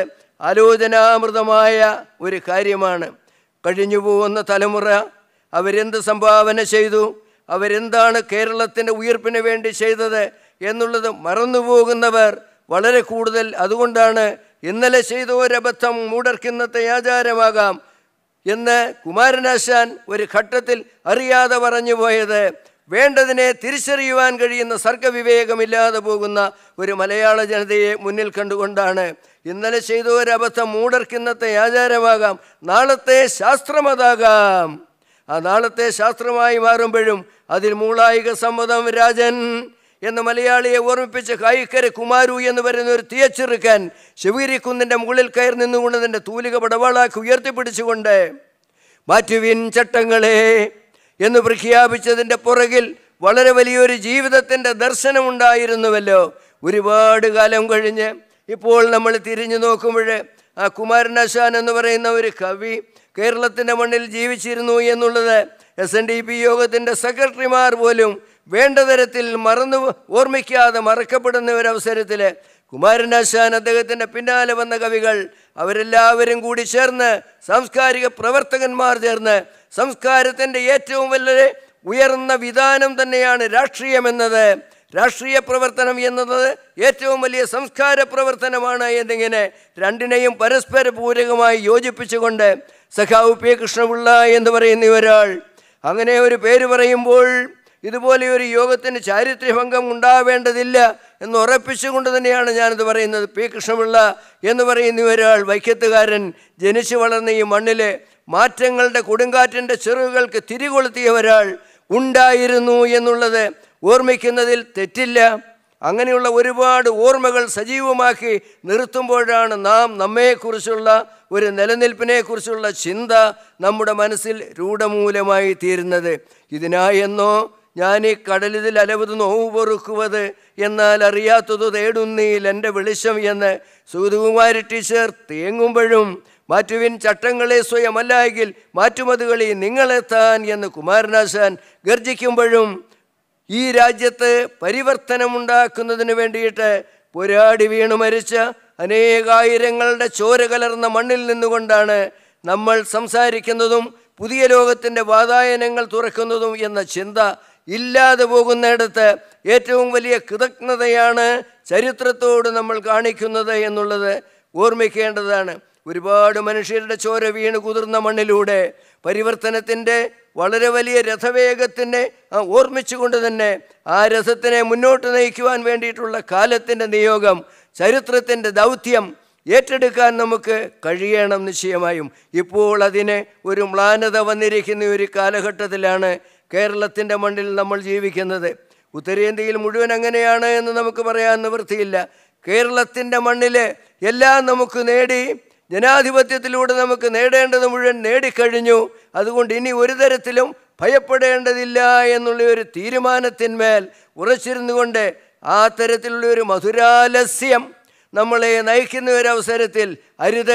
ആലോചനാമൃതമായ ഒരു കാര്യമാണ്. കഴിഞ്ഞു പോകുന്ന തലമുറ അവരെന്ത് സംഭാവന ചെയ്തു, അവരെന്താണ് കേരളത്തിൻ്റെ ഉയർപ്പിന് വേണ്ടി ചെയ്തത് എന്നുള്ളത് മറന്നുപോകുന്നവർ വളരെ കൂടുതൽ. അതുകൊണ്ടാണ് ഇന്നലെ ചെയ്ത ഒരബദ്ധം മൂടർക്കിന്നത്തെ ആചാരമാകാം എന്ന് കുമാരനാശാൻ ഒരു ഘട്ടത്തിൽ അറിയാതെ പറഞ്ഞു പോയത്. വേണ്ടതിനെ തിരിച്ചറിയുവാൻ കഴിയുന്ന സർഗവിവേകമില്ലാതെ പോകുന്ന ഒരു മലയാള ജനതയെ മുന്നിൽ കണ്ടുകൊണ്ടാണ്. ഇന്നലെ ചെയ്ത ഒരബദ്ധം മൂടർക്കിന്നത്തെ ആചാരമാകാം, നാളത്തെ ശാസ്ത്രമതാകാം. ആ നാളത്തെ ശാസ്ത്രമായി മാറുമ്പോഴും അതിൽ മൂളായിക സമ്മതം രാജൻ എന്ന മലയാളിയെ ഓർമ്മിപ്പിച്ച് കായിക്കര കുമാരു എന്ന് പറയുന്ന ഒരു തീയച്ചെറുക്കാൻ ശിവഗിരിക്കുന്നിൻ്റെ മുകളിൽ കയറി നിന്നുകൊണ്ട് അതിൻ്റെ തൂലിക പടവാളാക്കി ഉയർത്തിപ്പിടിച്ചുകൊണ്ട് മാറ്റുവിൻ ചട്ടങ്ങളെ എന്ന് പ്രഖ്യാപിച്ചതിൻ്റെ പുറകിൽ വളരെ വലിയൊരു ജീവിതത്തിൻ്റെ ദർശനമുണ്ടായിരുന്നുവല്ലോ. ഒരുപാട് കാലം കഴിഞ്ഞ് ഇപ്പോൾ നമ്മൾ തിരിഞ്ഞു നോക്കുമ്പോൾ ആ കുമാരനാശാൻ എന്ന് പറയുന്ന ഒരു കവി കേരളത്തിൻ്റെ മണ്ണിൽ ജീവിച്ചിരുന്നു എന്നുള്ളത് എസ് എൻ ഡി പി യോഗത്തിൻ്റെ സെക്രട്ടറിമാർ പോലും വേണ്ട തരത്തിൽ മറന്നു ഓർമ്മിക്കാതെ മറക്കപ്പെടുന്ന ഒരവസരത്തിൽ കുമാരനാശാൻ, അദ്ദേഹത്തിൻ്റെ പിന്നാലെ വന്ന കവികൾ, അവരെല്ലാവരും കൂടി ചേർന്ന് സാംസ്കാരിക പ്രവർത്തകന്മാർ ചേർന്ന് സംസ്കാരത്തിൻ്റെ ഏറ്റവും വലിയ ഉയർന്ന വിധാനം തന്നെയാണ് രാഷ്ട്രീയമെന്നത്. രാഷ്ട്രീയ പ്രവർത്തനം എന്നത് ഏറ്റവും വലിയ സംസ്കാര പ്രവർത്തനമാണ് എന്നിങ്ങനെ രണ്ടിനെയും പരസ്പര പൂരകമായി യോജിപ്പിച്ചുകൊണ്ട് സഖാവ് പി കൃഷ്ണപിള്ള എന്ന് പറയുന്ന ഒരാൾ അങ്ങനെ ഒരു പേര് പറയുമ്പോൾ ഇതുപോലെ ഒരു യോഗത്തിന് ചാരിത്ര്യഭംഗം ഉണ്ടാവേണ്ടതില്ല എന്ന് ഉറപ്പിച്ചുകൊണ്ട് തന്നെയാണ് ഞാനിത് പറയുന്നത്. പി കൃഷ്ണപിള്ള എന്ന് പറയുന്ന ഒരാൾ, വൈക്കത്തുകാരൻ, ജനിച്ചു വളർന്ന ഈ മണ്ണിലെ മാറ്റങ്ങളുടെ കൊടുങ്കാറ്റിൻ്റെ ചെറുകൾക്ക് തിരികൊളുത്തിയ ഒരാൾ ഉണ്ടായിരുന്നു എന്നുള്ളത് ഓർമ്മിക്കുന്നതിൽ തെറ്റില്ല. അങ്ങനെയുള്ള ഒരുപാട് ഓർമ്മകൾ സജീവമാക്കി നിർത്തുമ്പോഴാണ് നാം നമ്മെക്കുറിച്ചുള്ള ഒരു നിലനിൽപ്പിനെക്കുറിച്ചുള്ള ചിന്ത നമ്മുടെ മനസ്സിൽ രൂഢമൂലമായി തീരുന്നത്. ഇതിനായെന്നോ ഞാൻ ഈ കടലിതിൽ അലവത് നോവ് പൊറുക്കുവത്, എന്നാൽ അറിയാത്തത് തേടുന്നീൽ എൻ്റെ വെളിച്ചം എന്ന് സുഗതകുമാരി ടീച്ചർ തേങ്ങുമ്പോഴും മാറ്റുവിൻ ചട്ടങ്ങളെ സ്വയമല്ലെങ്കിൽ മാറ്റുമതുകളി നിങ്ങളെത്താൻ എന്ന് കുമാരനാശാൻ ഗർജിക്കുമ്പോഴും ഈ രാജ്യത്ത് പരിവർത്തനമുണ്ടാക്കുന്നതിന് വേണ്ടിയിട്ട് പോരാടി വീണു മരിച്ച അനേകായിരങ്ങളുടെ ചോര കലർന്ന മണ്ണിൽ നിന്നുകൊണ്ടാണ് നമ്മൾ സംസാരിക്കുന്നതും പുതിയ ലോകത്തിൻ്റെ വാതായനങ്ങൾ തുറക്കുന്നതും എന്ന ചിന്ത ഇല്ലാതെ പോകുന്നിടത്ത് ഏറ്റവും വലിയ കൃതജ്ഞതയാണ് ചരിത്രത്തോട് നമ്മൾ കാണിക്കുന്നത് എന്നുള്ളത് ഓർമ്മിക്കേണ്ടതാണ്. ഒരുപാട് മനുഷ്യരുടെ ചോര വീണ് കുതിർന്ന മണ്ണിലൂടെ പരിവർത്തനത്തിൻ്റെ വളരെ വലിയ രഥവേഗത്തിനെ ഓർമ്മിച്ചുകൊണ്ട് തന്നെ ആ രഥത്തിനെ മുന്നോട്ട് നയിക്കുവാൻ വേണ്ടിയിട്ടുള്ള കാലത്തിൻ്റെ നിയോഗം, ചരിത്രത്തിൻ്റെ ദൗത്യം ഏറ്റെടുക്കാൻ നമുക്ക് കഴിയണം നിശ്ചയമായും. ഇപ്പോൾ അതിന് ഒരു മ്ലാനത വന്നിരിക്കുന്ന ഒരു കാലഘട്ടത്തിലാണ് കേരളത്തിൻ്റെ മണ്ണിൽ നമ്മൾ ജീവിക്കുന്നത്. ഉത്തരേന്ത്യയിൽ മുഴുവൻ അങ്ങനെയാണ് എന്ന് നമുക്ക് പറയാൻ നിവൃത്തിയില്ല. കേരളത്തിൻ്റെ മണ്ണിൽ എല്ലാം നമുക്ക് നേടി, ജനാധിപത്യത്തിലൂടെ നമുക്ക് നേടേണ്ടത് മുഴുവൻ നേടിക്കഴിഞ്ഞു. അതുകൊണ്ട് ഇനി ഒരു തരത്തിലും ഭയപ്പെടേണ്ടതില്ല എന്നുള്ള ഒരു തീരുമാനത്തിന്മേൽ ഉറച്ചിരുന്നു കൊണ്ട് ആ തരത്തിലുള്ള ഒരു മധുരാലസ്യം നമ്മളെ നയിക്കുന്ന ഒരവസരത്തിൽ അരുത്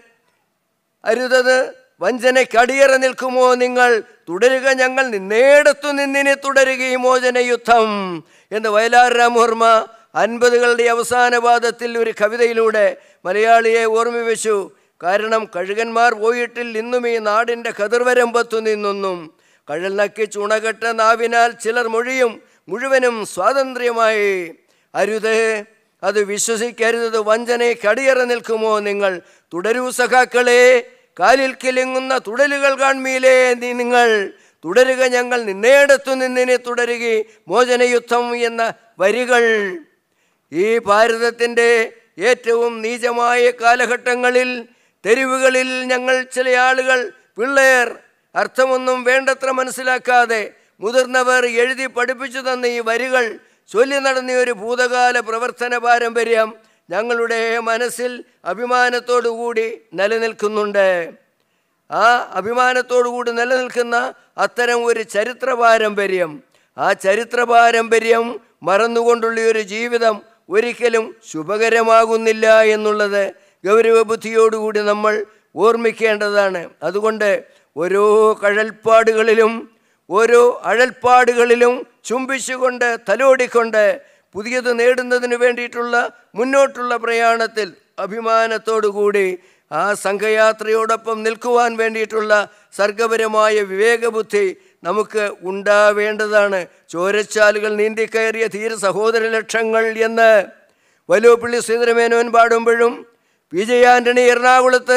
അരുതത് വഞ്ചനയ്ക്ക് അടിയറ നിൽക്കുമോ നിങ്ങൾ, തുടരുക ഞങ്ങൾ നിന്നേടത്തു നിന്നിനെ തുടരുകയും മോചനയുദ്ധം എന്ന് വയലാർ രാമവർമ്മ അൻപതുകളുടെ അവസാന പാദത്തിൽ ഒരു കവിതയിലൂടെ മലയാളിയെ ഓർമ്മിപ്പിച്ചു. കാരണം കഴുകന്മാർ പോയിട്ടിൽ ഇന്നും ഈ നാടിൻ്റെ കതിർവരമ്പത്തു നിന്നൊന്നും കഴൽ നക്കി ചുണകെട്ട നാവിനാൽ ചിലർ മൊഴിയും മുഴുവനും സ്വാതന്ത്ര്യമായി. അരുത്, അത് വിശ്വസിക്കരുത്, വഞ്ചനയ്ക്ക് അടിയറ നിൽക്കുമോ നിങ്ങൾ, തുടരൂ സഖാക്കളെ കാലിൽ കിലുങ്ങുന്ന തുടലുകൾ കാൺമീലേ നീ നിങ്ങൾ, തുടരുക ഞങ്ങൾ നിന്നേടത്തു നിന്നിനെ തുടരുക മോചനയുദ്ധം എന്ന വരികൾ ഈ ഭാരതത്തിൻ്റെ ഏറ്റവും നീചമായ കാലഘട്ടങ്ങളിൽ തെരുവുകളിൽ ഞങ്ങൾ ചില ആളുകൾ, പിള്ളേർ അർത്ഥമൊന്നും വേണ്ടത്ര മനസ്സിലാക്കാതെ മുതിർന്നവർ എഴുതി പഠിപ്പിച്ചു തന്ന ഈ വരികൾ ചൊല്ലി നടന്ന ഒരു ഭൂതകാല പ്രവർത്തന പാരമ്പര്യം ഞങ്ങളുടെ മനസ്സിൽ അഭിമാനത്തോടുകൂടി നിലനിൽക്കുന്നുണ്ട്. ആ അഭിമാനത്തോടുകൂടി നിലനിൽക്കുന്ന അത്തരം ഒരു ചരിത്ര പാരമ്പര്യം, ആ ചരിത്ര പാരമ്പര്യം മറന്നുകൊണ്ടുള്ള ഒരു ജീവിതം ഒരിക്കലും ശുഭകരമാകുന്നില്ല എന്നുള്ളത് ഗൗരവബുദ്ധിയോടുകൂടി നമ്മൾ ഓർമ്മിക്കേണ്ടതാണ്. അതുകൊണ്ട് ഓരോ കഴൽപ്പാടുകളിലും ഓരോ അഴൽപ്പാടുകളിലും ചുംബിച്ചുകൊണ്ട് തലോടിക്കൊണ്ട് പുതിയത് നേടുന്നതിന് വേണ്ടിയിട്ടുള്ള മുന്നോട്ടുള്ള പ്രയാണത്തിൽ അഭിമാനത്തോടുകൂടി ആ സംഘയാത്രയോടൊപ്പം നിൽക്കുവാൻ വേണ്ടിയിട്ടുള്ള സർഗപരമായ വിവേകബുദ്ധി നമുക്ക് ഉണ്ടാവേണ്ടതാണ്. ചോരച്ചാലുകൾ നീന്തിക്കയറിയ ധീര സഹോദര ലക്ഷങ്ങൾ എന്ന് വലോപ്പള്ളി ശ്രീധരമേനോൻ പാടുമ്പോഴും പി ജെ ആൻ്റണി എറണാകുളത്ത്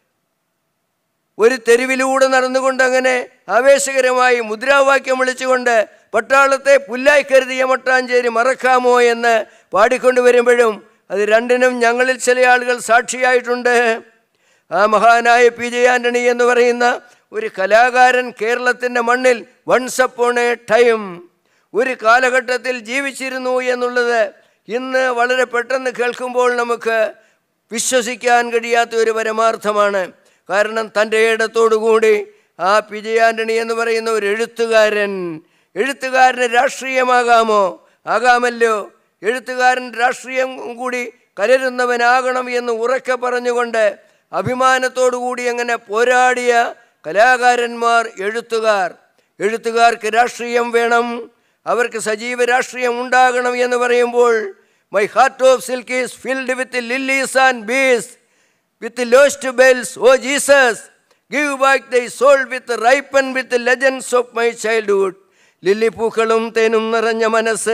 ഒരു തെരുവിലൂടെ നടന്നുകൊണ്ട് അങ്ങനെ ആവേശകരമായി മുദ്രാവാക്യം വിളിച്ചുകൊണ്ട് പട്ടാളത്തെ പുല്ലായി കരുതിയ മട്ടാഞ്ചേരി മറക്കാമോ എന്ന് പാടിക്കൊണ്ട് വരുമ്പോഴും അത് രണ്ടിനും ഞങ്ങളിൽ ചില ആളുകൾ സാക്ഷിയായിട്ടുണ്ട്. ആ മഹാനായ പി ജെ ആൻ്റണി എന്ന് പറയുന്ന ഒരു കലാകാരൻ കേരളത്തിൻ്റെ മണ്ണിൽ വൺസ് അപ്പോൺ എ ടൈം ഒരു കാലഘട്ടത്തിൽ ജീവിച്ചിരുന്നു എന്നുള്ളത് ഇന്ന് വളരെ പെട്ടെന്ന് കേൾക്കുമ്പോൾ നമുക്ക് വിശ്വസിക്കാൻ കഴിയാത്ത ഒരു പരമാർത്ഥമാണ്. കാരണം തൻ്റെ ഇടത്തോടുകൂടി ആ പി ജെ ആൻ്റണി എന്ന് പറയുന്ന ഒരു എഴുത്തുകാരൻ, എഴുത്തുകാരന് രാഷ്ട്രീയമാകാമോ? ആകാമല്ലോ. എഴുത്തുകാരൻ രാഷ്ട്രീയം കൂടി കലരുന്നവനാകണം എന്ന് ഉറക്കെ പറഞ്ഞുകൊണ്ട് അഭിമാനത്തോടുകൂടി അങ്ങനെ പോരാടിയ കലാകാരന്മാർ, എഴുത്തുകാർ. എഴുത്തുകാർക്ക് രാഷ്ട്രീയം വേണം, അവർക്ക് സജീവ രാഷ്ട്രീയം ഉണ്ടാകണം എന്ന് പറയുമ്പോൾ my heart of silk is filled with lilies and bees with lost bells O Jesus give back thy soul with ripen with legends of my childhood. ലില്ലിപ്പൂക്കളും തേനും നിറഞ്ഞ മനസ്സ്,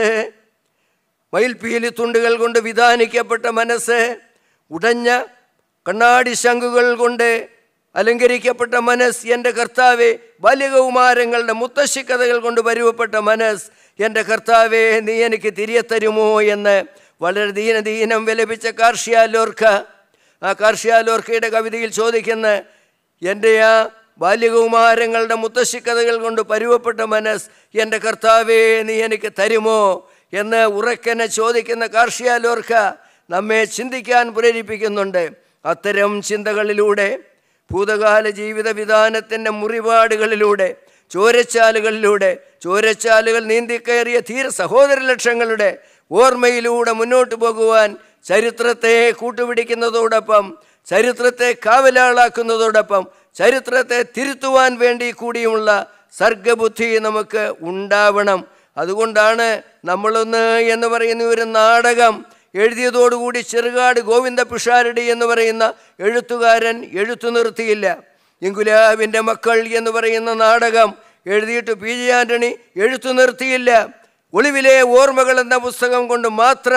മയിൽപ്പീലി തുണ്ടുകൾ കൊണ്ട് വിധാനിക്കപ്പെട്ട മനസ്സ്, ഉടഞ്ഞ കണ്ണാടി ശംഖുകൾ കൊണ്ട് അലങ്കരിക്കപ്പെട്ട മനസ്സ്, എൻ്റെ കർത്താവേ ബാല്യകൗമാരങ്ങളുടെ മുത്തശ്ശിക്കഥകൾ കൊണ്ട് പരുവപ്പെട്ട മനസ്സ്, എൻ്റെ കർത്താവേ നീ എനിക്ക് തിരികെ തരുമോ എന്ന് വളരെ ദീനദീനം വിലപിച്ച കാർഷിയാലോർക്ക. ആ കാർഷിയാലോർക്കയുടെ കവിതയിൽ ചോദിക്കുന്ന എൻ്റെ ആ ബാല്യകൗമാരങ്ങളുടെ മുത്തശ്ശിക്കഥകൾ കൊണ്ട് പരുവപ്പെട്ട മനസ്സ്, എൻ്റെ കർത്താവേ നീ എനിക്ക് തരുമോ എന്ന് ഉറക്കനെ ചോദിക്കുന്ന കാർഷിയാലോർക്ക നമ്മെ ചിന്തിക്കാൻ പ്രേരിപ്പിക്കുന്നുണ്ട്. അത്തരം ചിന്തകളിലൂടെ, ഭൂതകാല ജീവിത വിധാനത്തിൻ്റെ മുറിപാടുകളിലൂടെ, ചോരച്ചാലുകളിലൂടെ, ചോരച്ചാലുകൾ നീന്തിക്കയറിയ ധീര സഹോദര ലക്ഷങ്ങളുടെ ഓർമ്മയിലൂടെ മുന്നോട്ട് പോകുവാൻ ചരിത്രത്തെ കൂട്ടുപിടിക്കുന്നതോടൊപ്പം, ചരിത്രത്തെ കാവലാളാക്കുന്നതോടൊപ്പം, ചരിത്രത്തെ തിരുത്തുവാൻ വേണ്ടി കൂടിയുമുള്ള സർഗബുദ്ധി നമുക്ക് ഉണ്ടാവണം. അതുകൊണ്ടാണ് നമ്മളൊന്ന് എന്ന് പറയുന്ന ഒരു നാടകം എഴുതിയതോടുകൂടി ചെറുകാട് ഗോവിന്ദ പിഷാരടി എന്ന് പറയുന്ന എഴുത്തുകാരൻ എഴുത്തു നിർത്തിയില്ല. ഇൻകുലാബിൻ്റെ മക്കൾ എന്ന് പറയുന്ന നാടകം എഴുതിയിട്ട് പി ജെ ആൻ്റണി എഴുത്തു നിർത്തിയില്ല. ഒളിവിലെ ഓർമ്മകൾ എന്ന പുസ്തകം കൊണ്ട് മാത്രം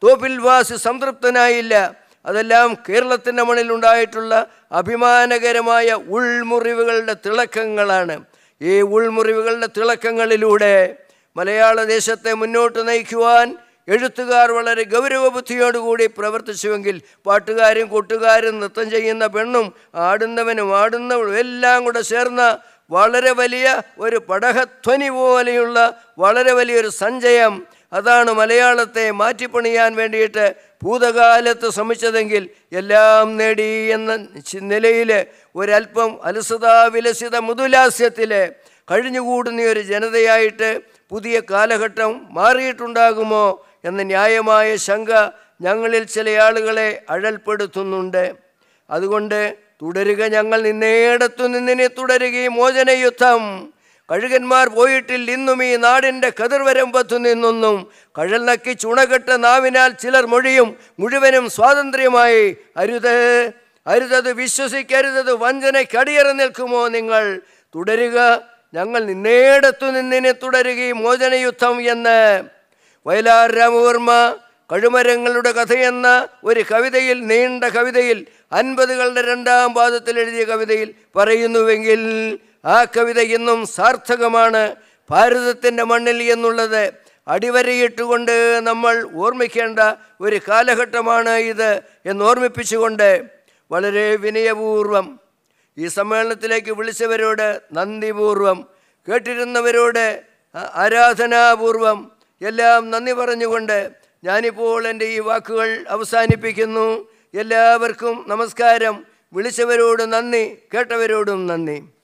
തോപ്പിൽവാസി സംതൃപ്തനായില്ല. അതെല്ലാം കേരളത്തിൻ്റെ മണ്ണിലുണ്ടായിട്ടുള്ള അഭിമാനകരമായ ഉൾമുറിവുകളുടെ തിളക്കങ്ങളാണ്. ഈ ഉൾമുറിവുകളുടെ തിളക്കങ്ങളിലൂടെ മലയാള ദേശത്തെ മുന്നോട്ട് നയിക്കുവാൻ എഴുത്തുകാർ വളരെ ഗൗരവബുദ്ധിയോടുകൂടി പ്രവർത്തിച്ചുവെങ്കിൽ പാട്ടുകാരും കൂട്ടുകാരും നൃത്തം ചെയ്യുന്ന പെണ്ണും ആടുന്നവനും ആടുന്നവളും എല്ലാം കൂടെ ചേർന്ന വളരെ വലിയ ഒരു പടഹധ്വനി പോലെയുള്ള വളരെ വലിയൊരു സഞ്ചയം, അതാണ് മലയാളത്തെ മാറ്റിപ്പണിയാൻ വേണ്ടിയിട്ട് ഭൂതകാലത്ത് ശ്രമിച്ചതെങ്കിൽ എല്ലാം നേടി എന്ന നിലയിൽ ഒരല്പം അലസത വിലസിത മുതുലാസ്യത്തിൽ കഴിഞ്ഞുകൂടുന്ന ഒരു ജനതയായിട്ട് പുതിയ കാലഘട്ടം മാറിയിട്ടുണ്ടാകുമോ എന്ന ന്യായമായ ശങ്ക ഞങ്ങളിൽ ചില ആളുകളെ അഴൽപ്പെടുത്തുന്നുണ്ട്. അതുകൊണ്ട് തുടരുക, ഞങ്ങൾ നിന്നേടത്തു നിന്നിനെ തുടരുകയും മോചനയുദ്ധം. കഴുകന്മാർ പോയിട്ടിൽ ഇന്നും ഈ നാടിൻ്റെ കതിർവരമ്പത്തു നിന്നൊന്നും കഴൽ നക്കി ചുണകെട്ട നാവിനാൽ ചിലർ മൊഴിയും മുഴുവനും സ്വാതന്ത്ര്യമായി. അരുത് അരുതത് വിശ്വസിക്കരുതത് വഞ്ചനയ്ക്കടിയറ നിൽക്കുമോ നിങ്ങൾ? തുടരുക, ഞങ്ങൾ നിന്നേടത്തു നിന്നിനെ തുടരുകയും മോചനയുദ്ധം എന്ന് വയലാർ രാമവർമ്മ കഴുമരങ്ങളുടെ കഥയെന്ന ഒരു കവിതയിൽ, നീണ്ട കവിതയിൽ, അൻപതുകളുടെ രണ്ടാം പാദത്തിൽ എഴുതിയ കവിതയിൽ പറയുന്നുവെങ്കിൽ ആ കവിത ഇന്നും സാർത്ഥകമാണ്. ഭാരതത്തിൻ്റെ മണ്ണിൽ എന്നുള്ളത് അടിവരയിട്ടുകൊണ്ട് നമ്മൾ ഓർമ്മിക്കേണ്ട ഒരു കാലഘട്ടമാണ് ഇത് എന്നോർമ്മിപ്പിച്ചുകൊണ്ട് വളരെ വിനയപൂർവം ഈ സമ്മേളനത്തിലേക്ക് വിളിച്ചവരോട് നന്ദിപൂർവം, കേട്ടിരുന്നവരോട് ആരാധനാപൂർവം എല്ലാം നന്ദി പറഞ്ഞുകൊണ്ട് ഞാനിപ്പോൾ എൻ്റെ ഈ വാക്കുകൾ അവസാനിപ്പിക്കുന്നു. എല്ലാവർക്കും നമസ്കാരം. വിളിച്ചവരോട് നന്ദി, കേട്ടവരോടും നന്ദി.